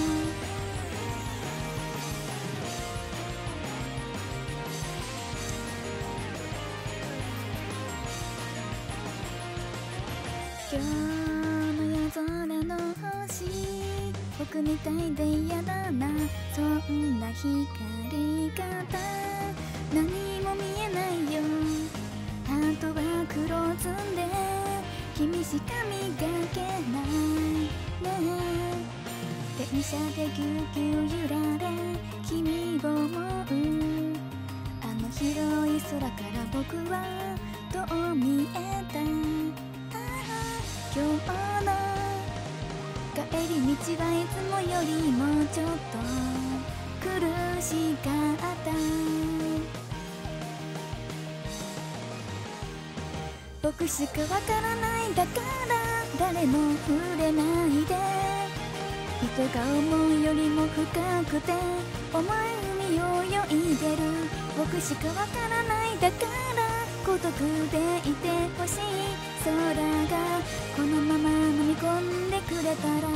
今日の夜空の星僕みたいで嫌だな。そんな光り方何も見えないよ。ハートは黒ずんで君しか磨けないね。電車でぎゅうぎゅう揺られ君を思う。あの広い空から僕はどう見えた。今日の帰り道はいつもよりもちょっと苦しかった。僕しかわからないだから誰も触れないで。人が思うよりも深くて重い海を泳いでる。僕しかわからないだから孤独でいてほしい。空がこのまま飲み込んでくれたら。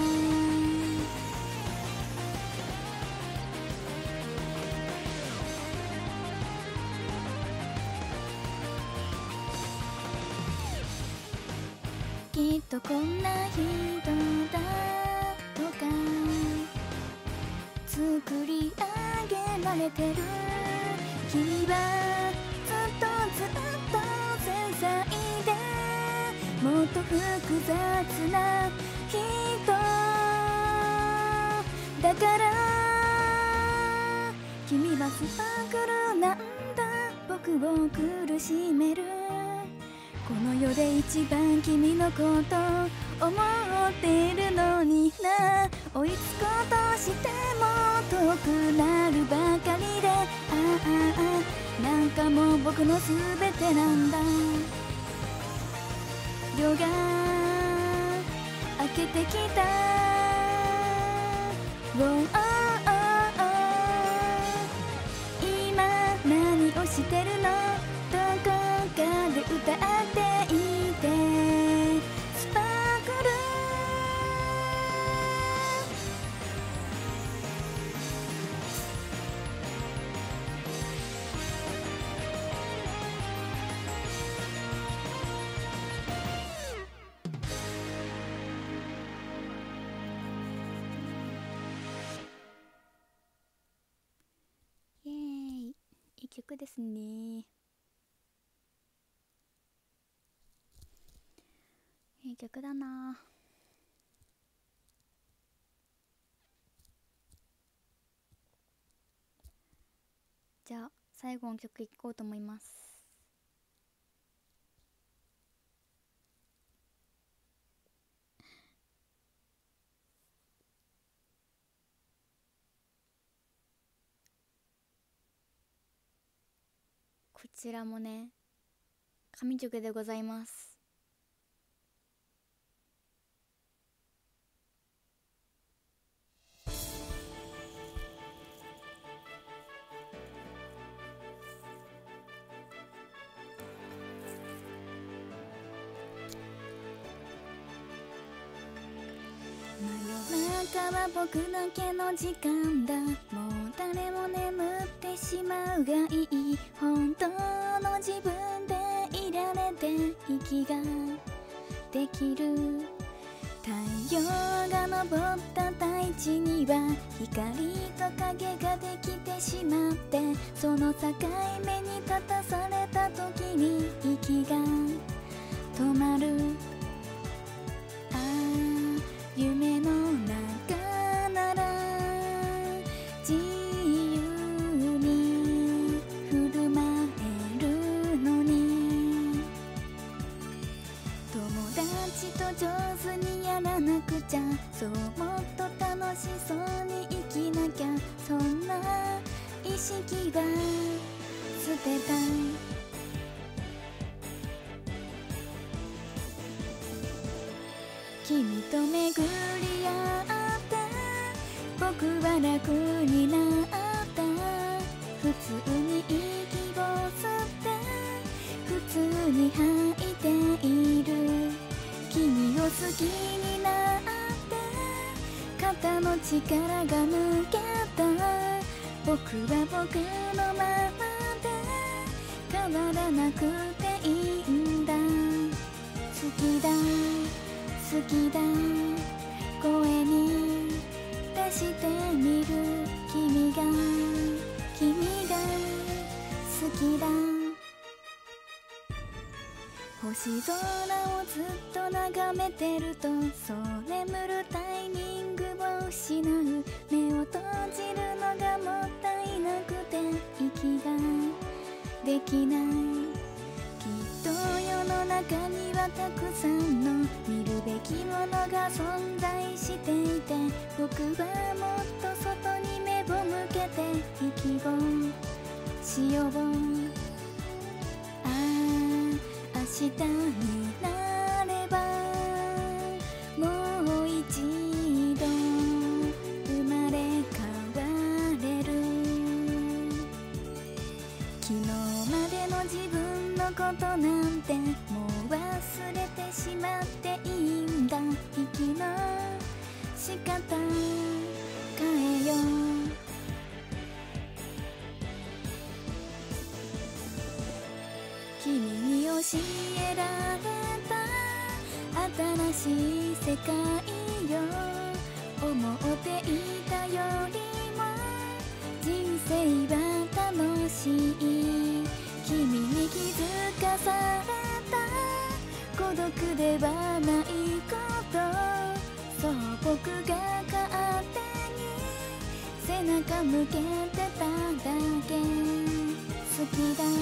きっとこんな人だとか作り上げられてる。君はずっとずっと繊細でもっと複雑な人だから。君はスパークルなんだ僕を苦しめる。この世で一番君のこと思っているのにな。追いつこうとしても遠くなるばかりで。あああなんかもう僕の全てなんだ。夜が明けてきた。お今何をしてるの。どこかで歌っていてスパークル。イエーイ、いい曲ですね。いい曲だな。じゃあ最後の曲いこうと思います。こちらもね神曲でございます。真夜中は僕だけの時間だ。もう誰も眠ってしまうがいい。本当の自分でいられて息ができる。太陽が昇った大地には光と影ができてしまって、その境目に立たされた時に息が止まる。ああ夢の中なら自由に振る舞えるのに、友達と上手にやらなくちゃ、そうもっと楽しそうに生きなきゃ、そんなは捨てた。君と巡り合って僕は楽になった。普通に息を吸って普通に吐いている。君を好きになって肩の力が抜けた。僕は僕のままで変わらなくていいんだ。好きだ好きだ声に出してみる。君が君が好きだ。星空をずっと眺めてるとそう眠るタイミングを失う。目を閉じるのがもったいなくて息ができない。きっと世の中にはたくさんの見るべきものが存在していて僕はもっと外に目を向けて息をしよう。ああ明日になればもう一度生まれ変われる。昨日までの自分のことなんてもう忘れてしまっていいんだ。息の仕方変えよう。君に教えられた新しい世界よ。思っていたよりも人生は楽しい。君に気づかされた孤独ではないこと。そう僕が勝手に背中向けてただけ。好きだ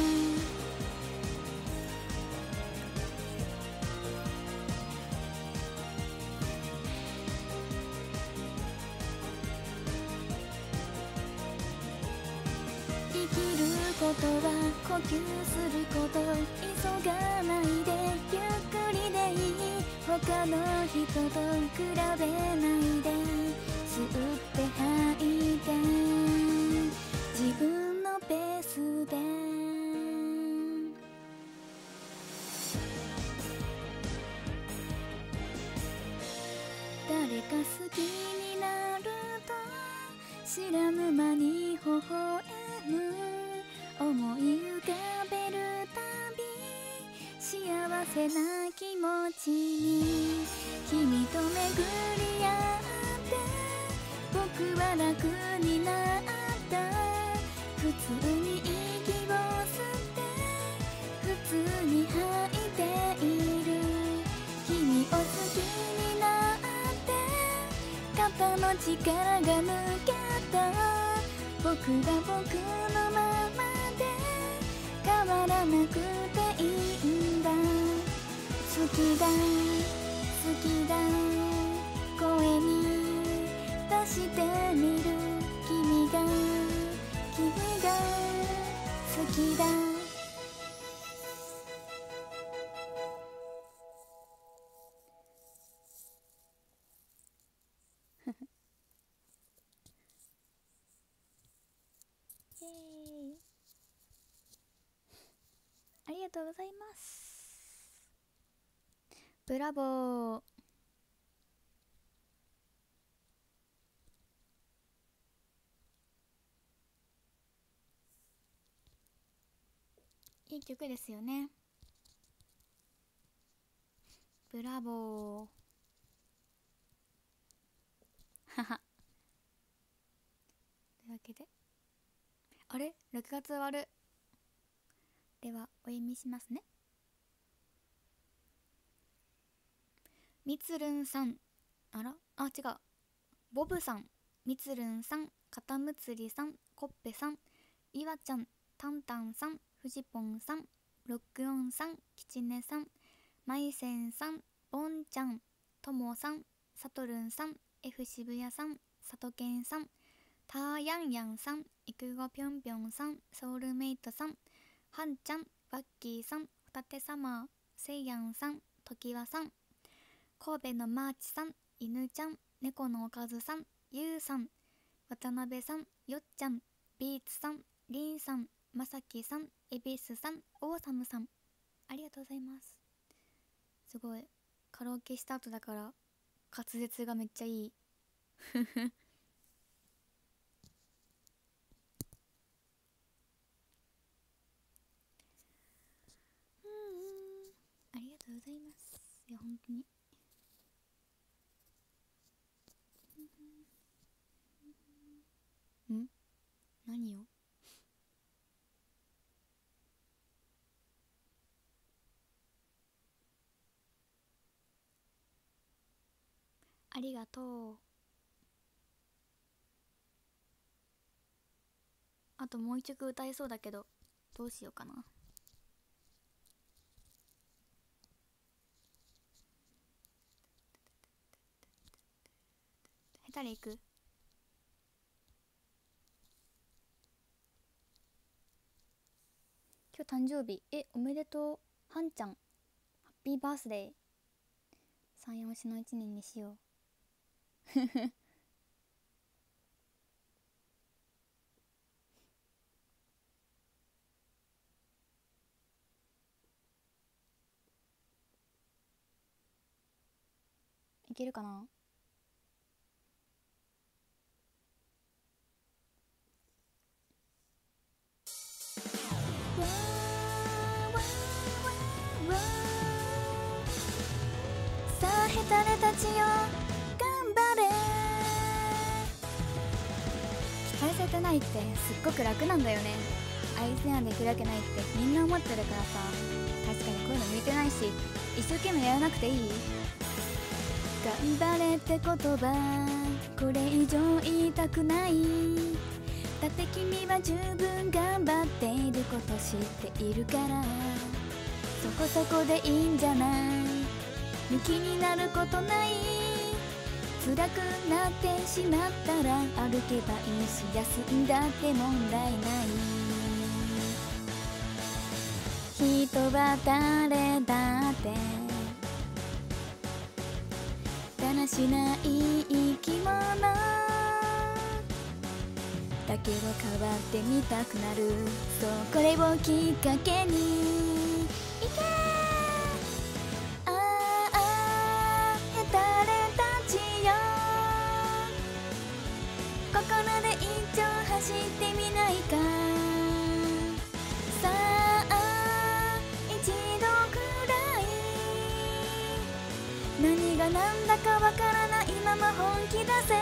生きることは呼吸すること。急がないでゆっくりでいい。他の人と比べないで吸って吐いて自分のペースで。誰か好きになると知らぬ間に微笑む。思い浮かべるたび幸せな気持ちに。君と巡り合って僕は楽になった。普通に息を吸って普通に吐いている。君を好きになって肩の力が抜けた。僕は僕のままで変わらなくていいんだ。好きだ好きだ声に出してみる。君が君が好きだ。イエーイありがとうございます。ブラボー。いい曲ですよね。ブラボーははというわけであれろくがつ終わる。ではお読みしますね。みつるんさん、あらあ違うボブさん、みつるんさん、かたむつりさん、こっぺさん、いわちゃん、たんたんさん、ふじぽんさん、ロックオンさん、きちねさん、まいせんさん、ぼんちゃん、ともさん、さとるんさん、F 渋谷さん、さとけんさん、 ターヤンヤンさん、いくごぴょんぴょんさん、ソウルメイトさん、はんちゃん、バッキーさん、ホタテサマー、せいやんさん、ときわさん、神戸のマーチさん、いぬちゃん、猫のおかずさん、ゆうさん、渡辺さん、よっちゃん、ビーツさん、りんさん、まさきさん、えびすさん、オーサムさん、ありがとうございます。すごいカラオケした後だから滑舌がめっちゃいいありがとうございます。いや本当にん何よ。ありがとう。あともう一曲歌えそうだけどどうしようかな。下手でいく。今日誕生日、えおめでとうはんちゃん、ハッピーバースデー。三四しの一年にしよういけるかな。さあヘタレたちよ頑張れ。期待されてないってすっごく楽なんだよね。アイスやんできるわけないってみんな思ってるからさ。確かにこういうの向いてないし一生懸命やらなくていい。頑張れって言葉これ以上言いたくない。だって君は十分頑張っていること知っているから、そこそこでいいんじゃない。気になることない。辛くなってしまったら歩けばいいし休んだって問題ない。人は誰だってだらしない生き物だけど変わってみたくなる。そうこれをきっかけにいけ。ああヘタレたちよ心で一丁走ってみないか。さあ一度くらい何が何だかわからないまま本気出せ。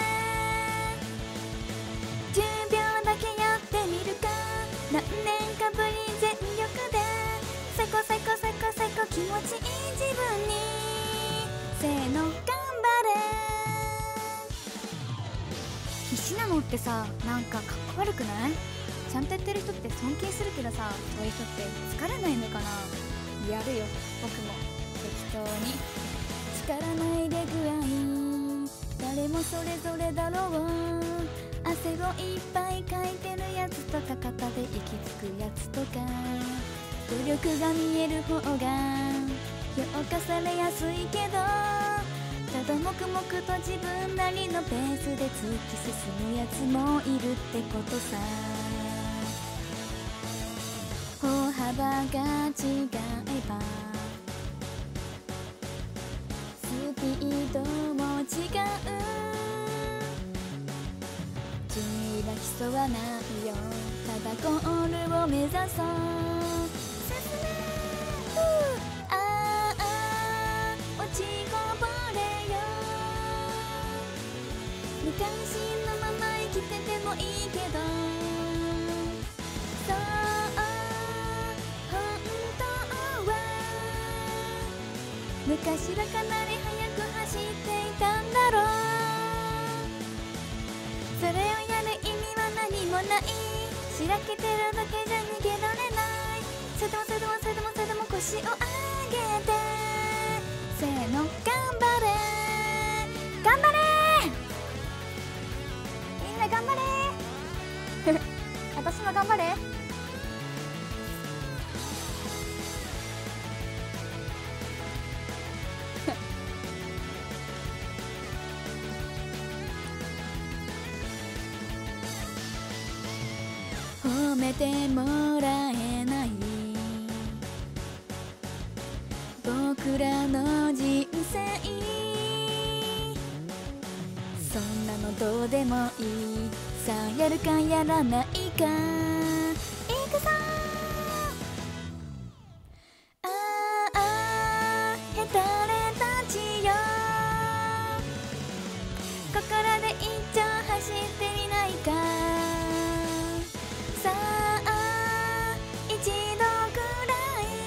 じゅうびょうだけやってみるか。何年かぶり全力でせこせこせこせこ気持ちいい自分にせーの頑張れ。必死なのってさなんかかっこ悪くない？ちゃんとやってる人って尊敬するけどさ、そういう人って疲れないのかな。やるよ僕も適当に。力ないで具合誰もそれぞれだろう。汗をいっぱいかいてるやつとか肩で息つくやつとか努力が見える方が評価されやすいけど、ただ黙々と自分なりのペースで突き進むやつもいるってことさ。歩幅が違えばスピードも違う。順位は競わないよただゴールを目指そう。進めああ落ちこぼれよ。昔のまま生きててもいいけど、そう本当は昔はかなり速く走っていたんだろう。それをやる意味は何もない。しらけてるだけじゃ逃げられない。それでもそれでもそれでもそれでも腰を上げてせーの頑張れ頑張れみんな頑張れ。 私も頑張れ。褒めてもらえない僕らの人生、そんなのどうでもいいさあ、やるかやらないかいくぞ。ああへたれたちよ、心で一丁走ってみないか。さあ一度くらい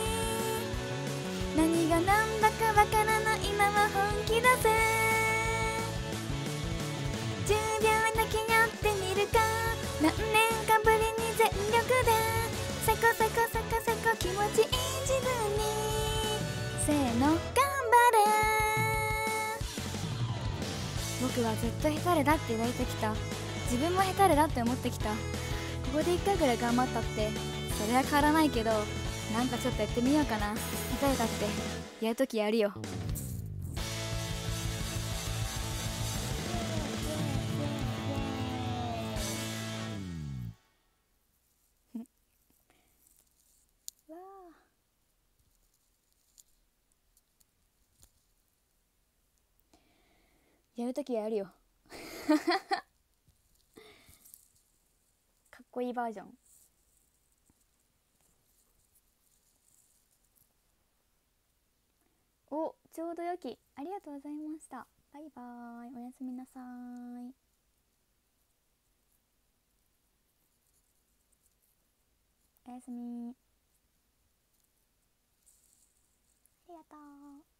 何が何だかわからない今は本気だぜ。じゅうびょうだけやってみるか、何年かぶりに全力でせこせこせこせこ気持ちいい自分に、せーの頑張れ。僕はずっとヘタレだって抱いてきた。自分もヘタレだって思ってきた。ここでいっかいぐらい頑張ったってそれは変わらないけど、なんかちょっとやってみようかな。ヘタレだってやるときやるよ。わあ、やるときやるよ。かっこいいバージョン。お、ちょうどよき。ありがとうございました。バイバーイ。おやすみなさーい。おやすみ。ありがとう。